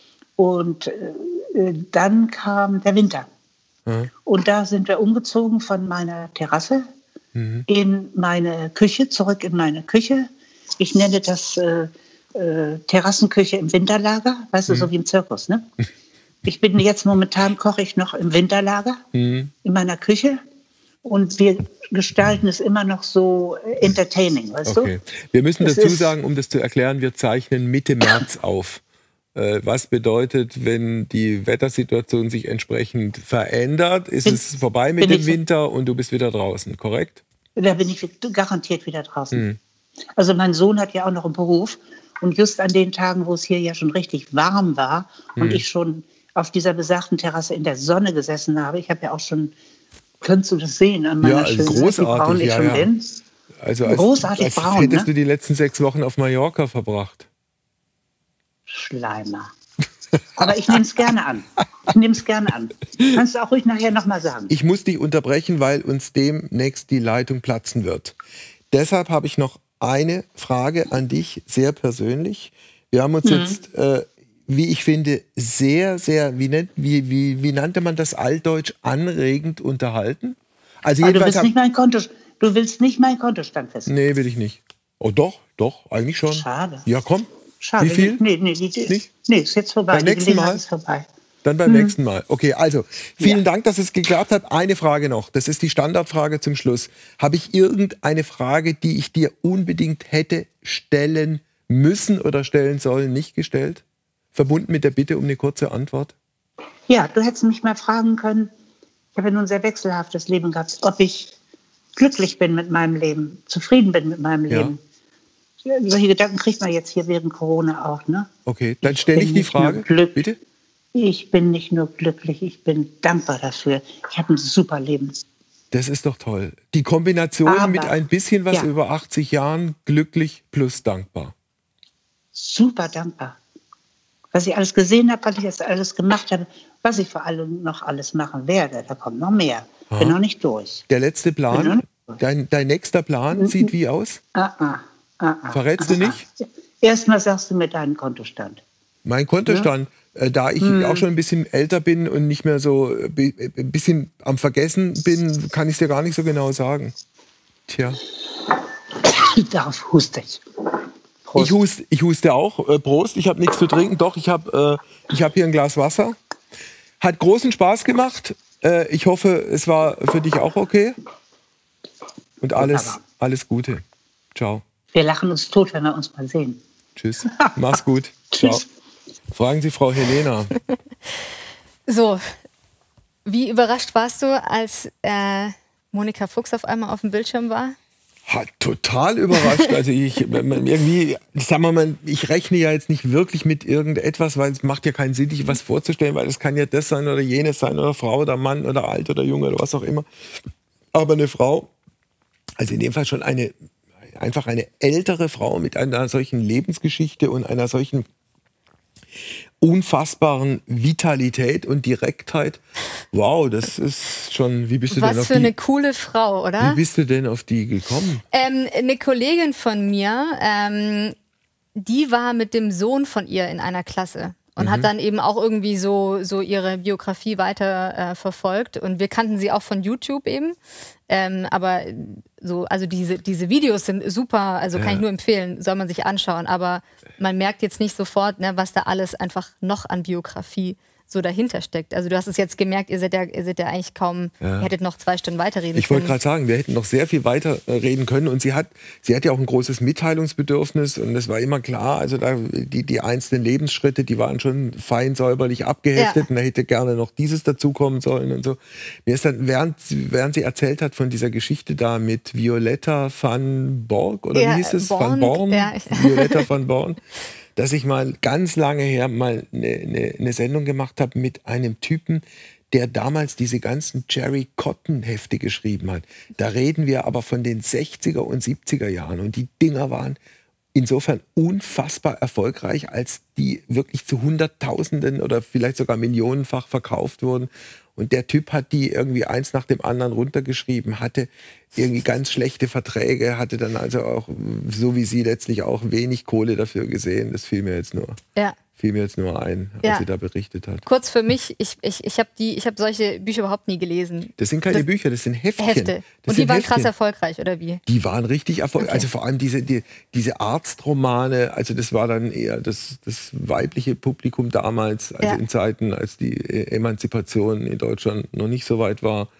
Speaker 1: Und äh, dann kam der Winter. Mhm. Und da sind wir umgezogen von meiner Terrasse mhm. in meine Küche, zurück in meine Küche. Ich nenne das äh, äh, Terrassenküche im Winterlager, weißt du, mhm. so wie im Zirkus, ne? Ich bin jetzt momentan, koche ich noch im Winterlager mhm. in meiner Küche Und wir gestalten es immer noch so entertaining, weißt
Speaker 4: okay. du? Wir müssen
Speaker 1: das
Speaker 4: dazu sagen, um das zu erklären, wir zeichnen Mitte März auf. Äh, was bedeutet, wenn die Wettersituation sich entsprechend verändert, ist bin, es vorbei mit dem Winter und du bist wieder draußen, korrekt?
Speaker 1: Da bin ich garantiert wieder draußen. Hm. Also mein Sohn hat ja auch noch einen Beruf. Und just an den Tagen, wo es hier ja schon richtig warm war hm. und ich schon auf dieser besagten Terrasse in der Sonne gesessen habe, ich habe ja auch schon, könntest du das sehen an meiner
Speaker 4: ja,
Speaker 1: Schönheit,
Speaker 4: großartig,
Speaker 1: wie braun ich
Speaker 4: ja,
Speaker 1: schon
Speaker 4: ja.
Speaker 1: bin?
Speaker 4: Also als,
Speaker 1: großartig
Speaker 4: als
Speaker 1: braun,
Speaker 4: hättest
Speaker 1: ne?
Speaker 4: du die letzten sechs Wochen auf Mallorca verbracht.
Speaker 1: Schleimer. Aber ich nehme es gerne an. Ich nehme es gerne an. Kannst du auch ruhig nachher nochmal sagen.
Speaker 4: Ich muss dich unterbrechen, weil uns demnächst die Leitung platzen wird. Deshalb habe ich noch eine Frage an dich, sehr persönlich. Wir haben uns hm. jetzt, äh, wie ich finde, sehr, sehr, wie, nennt, wie, wie, wie nannte man das altdeutsch, anregend unterhalten. Also
Speaker 1: Aber du willst, nicht mein Konto, du willst nicht meinen Kontostand wissen.
Speaker 4: Nee, will ich nicht. Oh doch, doch, eigentlich schon.
Speaker 1: Schade.
Speaker 4: Ja, komm.
Speaker 1: Schade.
Speaker 4: Wie viel?
Speaker 1: Nee, nee, nee,
Speaker 4: nicht?
Speaker 1: nee, ist jetzt vorbei.
Speaker 4: Beim nächsten Mal?
Speaker 1: Ist vorbei.
Speaker 4: Dann beim
Speaker 1: hm.
Speaker 4: nächsten Mal. Okay, also vielen
Speaker 1: ja.
Speaker 4: Dank, dass es geklappt hat. Eine Frage noch. Das ist die Standardfrage zum Schluss. Habe ich irgendeine Frage, die ich dir unbedingt hätte stellen müssen oder stellen sollen, nicht gestellt? Verbunden mit der Bitte um eine kurze Antwort?
Speaker 1: Ja, du hättest mich mal fragen können, ich habe ja nun ein sehr wechselhaftes Leben gehabt, ob ich glücklich bin mit meinem Leben, zufrieden bin mit meinem Leben. Ja. Solche Gedanken kriegt man jetzt hier während Corona auch, ne?
Speaker 4: Okay, dann stelle ich, ich die Frage. Bitte?
Speaker 1: Ich bin nicht nur glücklich, ich bin dankbar dafür. Ich habe ein super Leben.
Speaker 4: Das ist doch toll. Die Kombination Aber, mit ein bisschen was ja. über achtzig Jahren, glücklich plus dankbar.
Speaker 1: Super dankbar. Was ich alles gesehen habe, was ich jetzt alles gemacht habe, was ich vor allem noch alles machen werde. Da kommt noch mehr. Aha. Bin noch nicht durch.
Speaker 4: Der letzte Plan, dein, dein nächster Plan mhm. sieht wie aus?
Speaker 1: Ah, ah, ah, ah,
Speaker 4: Verrätst
Speaker 1: ah,
Speaker 4: du nicht?
Speaker 1: Ah. Erstmal sagst du mir deinen Kontostand.
Speaker 4: Mein Kontostand? Ja? Äh, da ich hm. auch schon ein bisschen älter bin und nicht mehr so äh, ein bisschen am Vergessen bin, kann ich es dir gar nicht so genau sagen. Tja.
Speaker 1: Darauf huste ich.
Speaker 4: Prost. Ich, hust, ich huste auch. Äh, Prost, ich habe nichts zu trinken. Doch, ich habe äh, hab hier ein Glas Wasser. Hat großen Spaß gemacht. Äh, ich hoffe, es war für dich auch okay. Und alles, alles Gute. Ciao.
Speaker 1: Wir lachen uns tot, wenn wir uns mal sehen.
Speaker 4: Tschüss. Mach's gut. Ciao. Fragen Sie Frau Helena.
Speaker 3: So, wie überrascht warst du, als äh, Monika Fuchs auf einmal auf dem Bildschirm war?
Speaker 4: Hat total überrascht. Also ich irgendwie, sagen wir mal, ich rechne ja jetzt nicht wirklich mit irgendetwas, weil es macht ja keinen Sinn, sich was vorzustellen, weil es kann ja das sein oder jenes sein oder Frau oder Mann oder alt oder jung oder was auch immer. Aber eine Frau, also in dem Fall schon eine, einfach eine ältere Frau mit einer solchen Lebensgeschichte und einer solchen unfassbaren Vitalität und Direktheit. Wow, das ist schon, wie bist du
Speaker 3: Was
Speaker 4: denn auf
Speaker 3: für
Speaker 4: die,
Speaker 3: eine coole Frau, oder?
Speaker 4: Wie bist du denn auf die gekommen?
Speaker 3: Ähm, eine Kollegin von mir, ähm, die war mit dem Sohn von ihr in einer Klasse und mhm. hat dann eben auch irgendwie so, so ihre Biografie weiter äh, verfolgt. Und wir kannten sie auch von YouTube eben. Ähm, aber so, also diese, diese Videos sind super, also kann ja. ich nur empfehlen, soll man sich anschauen. Aber man merkt jetzt nicht sofort, ne, was da alles einfach noch an Biografie so dahinter steckt. Also du hast es jetzt gemerkt, ihr seid ja, ihr seid ja eigentlich kaum, ja. ihr hättet noch zwei Stunden weiterreden
Speaker 4: Ich wollte gerade sagen, wir hätten noch sehr viel weiter reden können. Und sie hat, sie hat ja auch ein großes Mitteilungsbedürfnis. Und es war immer klar, also da, die, die einzelnen Lebensschritte, die waren schon fein säuberlich abgeheftet. Ja. Und da hätte gerne noch dieses dazukommen sollen und so. Mir ist dann, während, während sie erzählt hat von dieser Geschichte da mit Violetta van Borg, oder ja, wie hieß es?
Speaker 3: Born,
Speaker 4: van Born?
Speaker 3: Ja.
Speaker 4: Violetta van Born. Dass ich mal ganz lange her mal eine, eine, eine Sendung gemacht habe mit einem Typen, der damals diese ganzen Jerry Cotton Hefte geschrieben hat. Da reden wir aber von den sechziger und siebziger Jahren. Und die Dinger waren insofern unfassbar erfolgreich, als die wirklich zu Hunderttausenden oder vielleicht sogar millionenfach verkauft wurden. Und der Typ hat die irgendwie eins nach dem anderen runtergeschrieben, hatte irgendwie ganz schlechte Verträge, hatte dann also auch, so wie sie letztlich auch, wenig Kohle dafür gesehen. Das fiel mir jetzt nur,
Speaker 3: ja.
Speaker 4: fiel mir jetzt nur ein, als
Speaker 3: ja.
Speaker 4: sie da berichtet hat.
Speaker 3: Kurz für mich, ich, ich, ich habe hab solche Bücher überhaupt nie gelesen.
Speaker 4: Das sind keine das Bücher, das sind Heftchen.
Speaker 3: Hefte.
Speaker 4: Das
Speaker 3: Und die waren
Speaker 4: Heftchen.
Speaker 3: krass erfolgreich, oder wie?
Speaker 4: Die waren richtig erfolgreich.
Speaker 3: Okay.
Speaker 4: Also vor allem diese, die, diese Arztromane, also das war dann eher das, das weibliche Publikum damals, also ja. in Zeiten, als die Emanzipation in Deutschland noch nicht so weit war.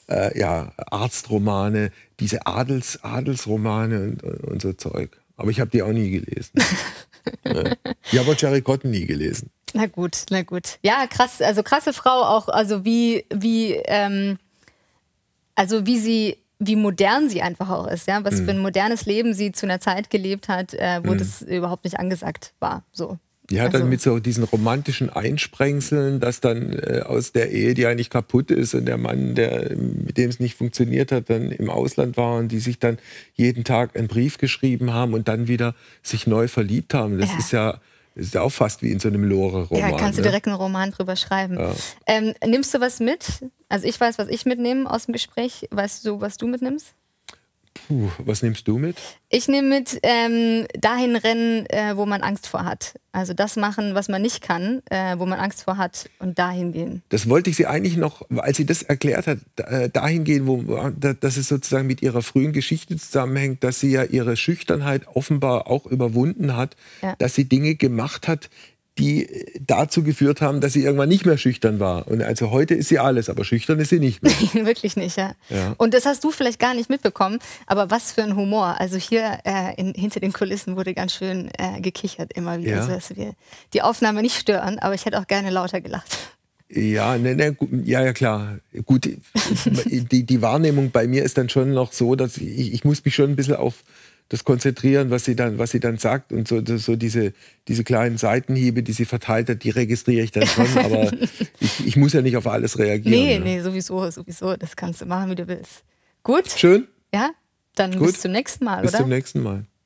Speaker 4: äh, ja, Arztromane, diese Adels, Adelsromane und, und so Zeug. Aber ich habe die auch nie gelesen. ja. Ich habe auch Jerry Cotton nie gelesen.
Speaker 3: Na gut, na gut. Ja, krass, also krasse Frau auch, also wie, wie, ähm, also wie sie, wie modern sie einfach auch ist, ja, was mm. für ein modernes Leben sie zu einer Zeit gelebt hat, äh, wo mm. das überhaupt nicht angesagt war, so.
Speaker 4: Ja,
Speaker 3: also.
Speaker 4: Dann mit so diesen romantischen Einsprengseln, dass dann äh, aus der Ehe, die eigentlich kaputt ist und der Mann, der, mit dem es nicht funktioniert hat, dann im Ausland war und die sich dann jeden Tag einen Brief geschrieben haben und dann wieder sich neu verliebt haben. Das ja. ist ja Das ist ja auch fast wie in so einem Lore-Roman.
Speaker 3: Ja, kannst du
Speaker 4: ne?
Speaker 3: direkt einen Roman drüber schreiben.
Speaker 4: Ja.
Speaker 3: Ähm, nimmst du was mit? Also ich weiß, was ich mitnehme aus dem Gespräch. Weißt du, was du mitnimmst?
Speaker 4: Puh, was nimmst du mit?
Speaker 3: Ich nehme mit, ähm, dahin rennen, äh, wo man Angst vor hat. Also das machen, was man nicht kann, äh, wo man Angst vor hat und dahin gehen.
Speaker 4: Das wollte ich sie eigentlich noch, als sie das erklärt hat, dahin gehen, wo, dass es sozusagen mit ihrer frühen Geschichte zusammenhängt, dass sie ja ihre Schüchternheit offenbar auch überwunden hat, ja. dass sie Dinge gemacht hat, die dazu geführt haben, dass sie irgendwann nicht mehr schüchtern war. Und also heute ist sie alles, aber schüchtern ist sie nicht mehr.
Speaker 3: Wirklich nicht, ja.
Speaker 4: ja.
Speaker 3: Und das hast du vielleicht gar nicht mitbekommen, aber was für ein Humor. Also hier äh, in, hinter den Kulissen wurde ganz schön äh, gekichert immer wieder, ja. so dass wir die Aufnahme nicht stören, aber ich hätte auch gerne lauter gelacht.
Speaker 4: Ja, ne, ne, ja, ja, klar. Gut, die, die Wahrnehmung bei mir ist dann schon noch so, dass ich, ich muss mich schon ein bisschen auf das konzentrieren, was sie dann, was sie dann sagt und so, so diese, diese kleinen Seitenhiebe, die sie verteilt hat, die registriere ich dann schon, aber ich, ich muss ja nicht auf alles reagieren.
Speaker 3: Nee,
Speaker 4: ne?
Speaker 3: nee, sowieso, sowieso, das kannst du machen, wie du willst. Gut?
Speaker 4: Schön?
Speaker 3: Ja, dann
Speaker 4: Gut.
Speaker 3: bis zum nächsten Mal,
Speaker 4: bis
Speaker 3: oder?
Speaker 4: Bis zum nächsten Mal.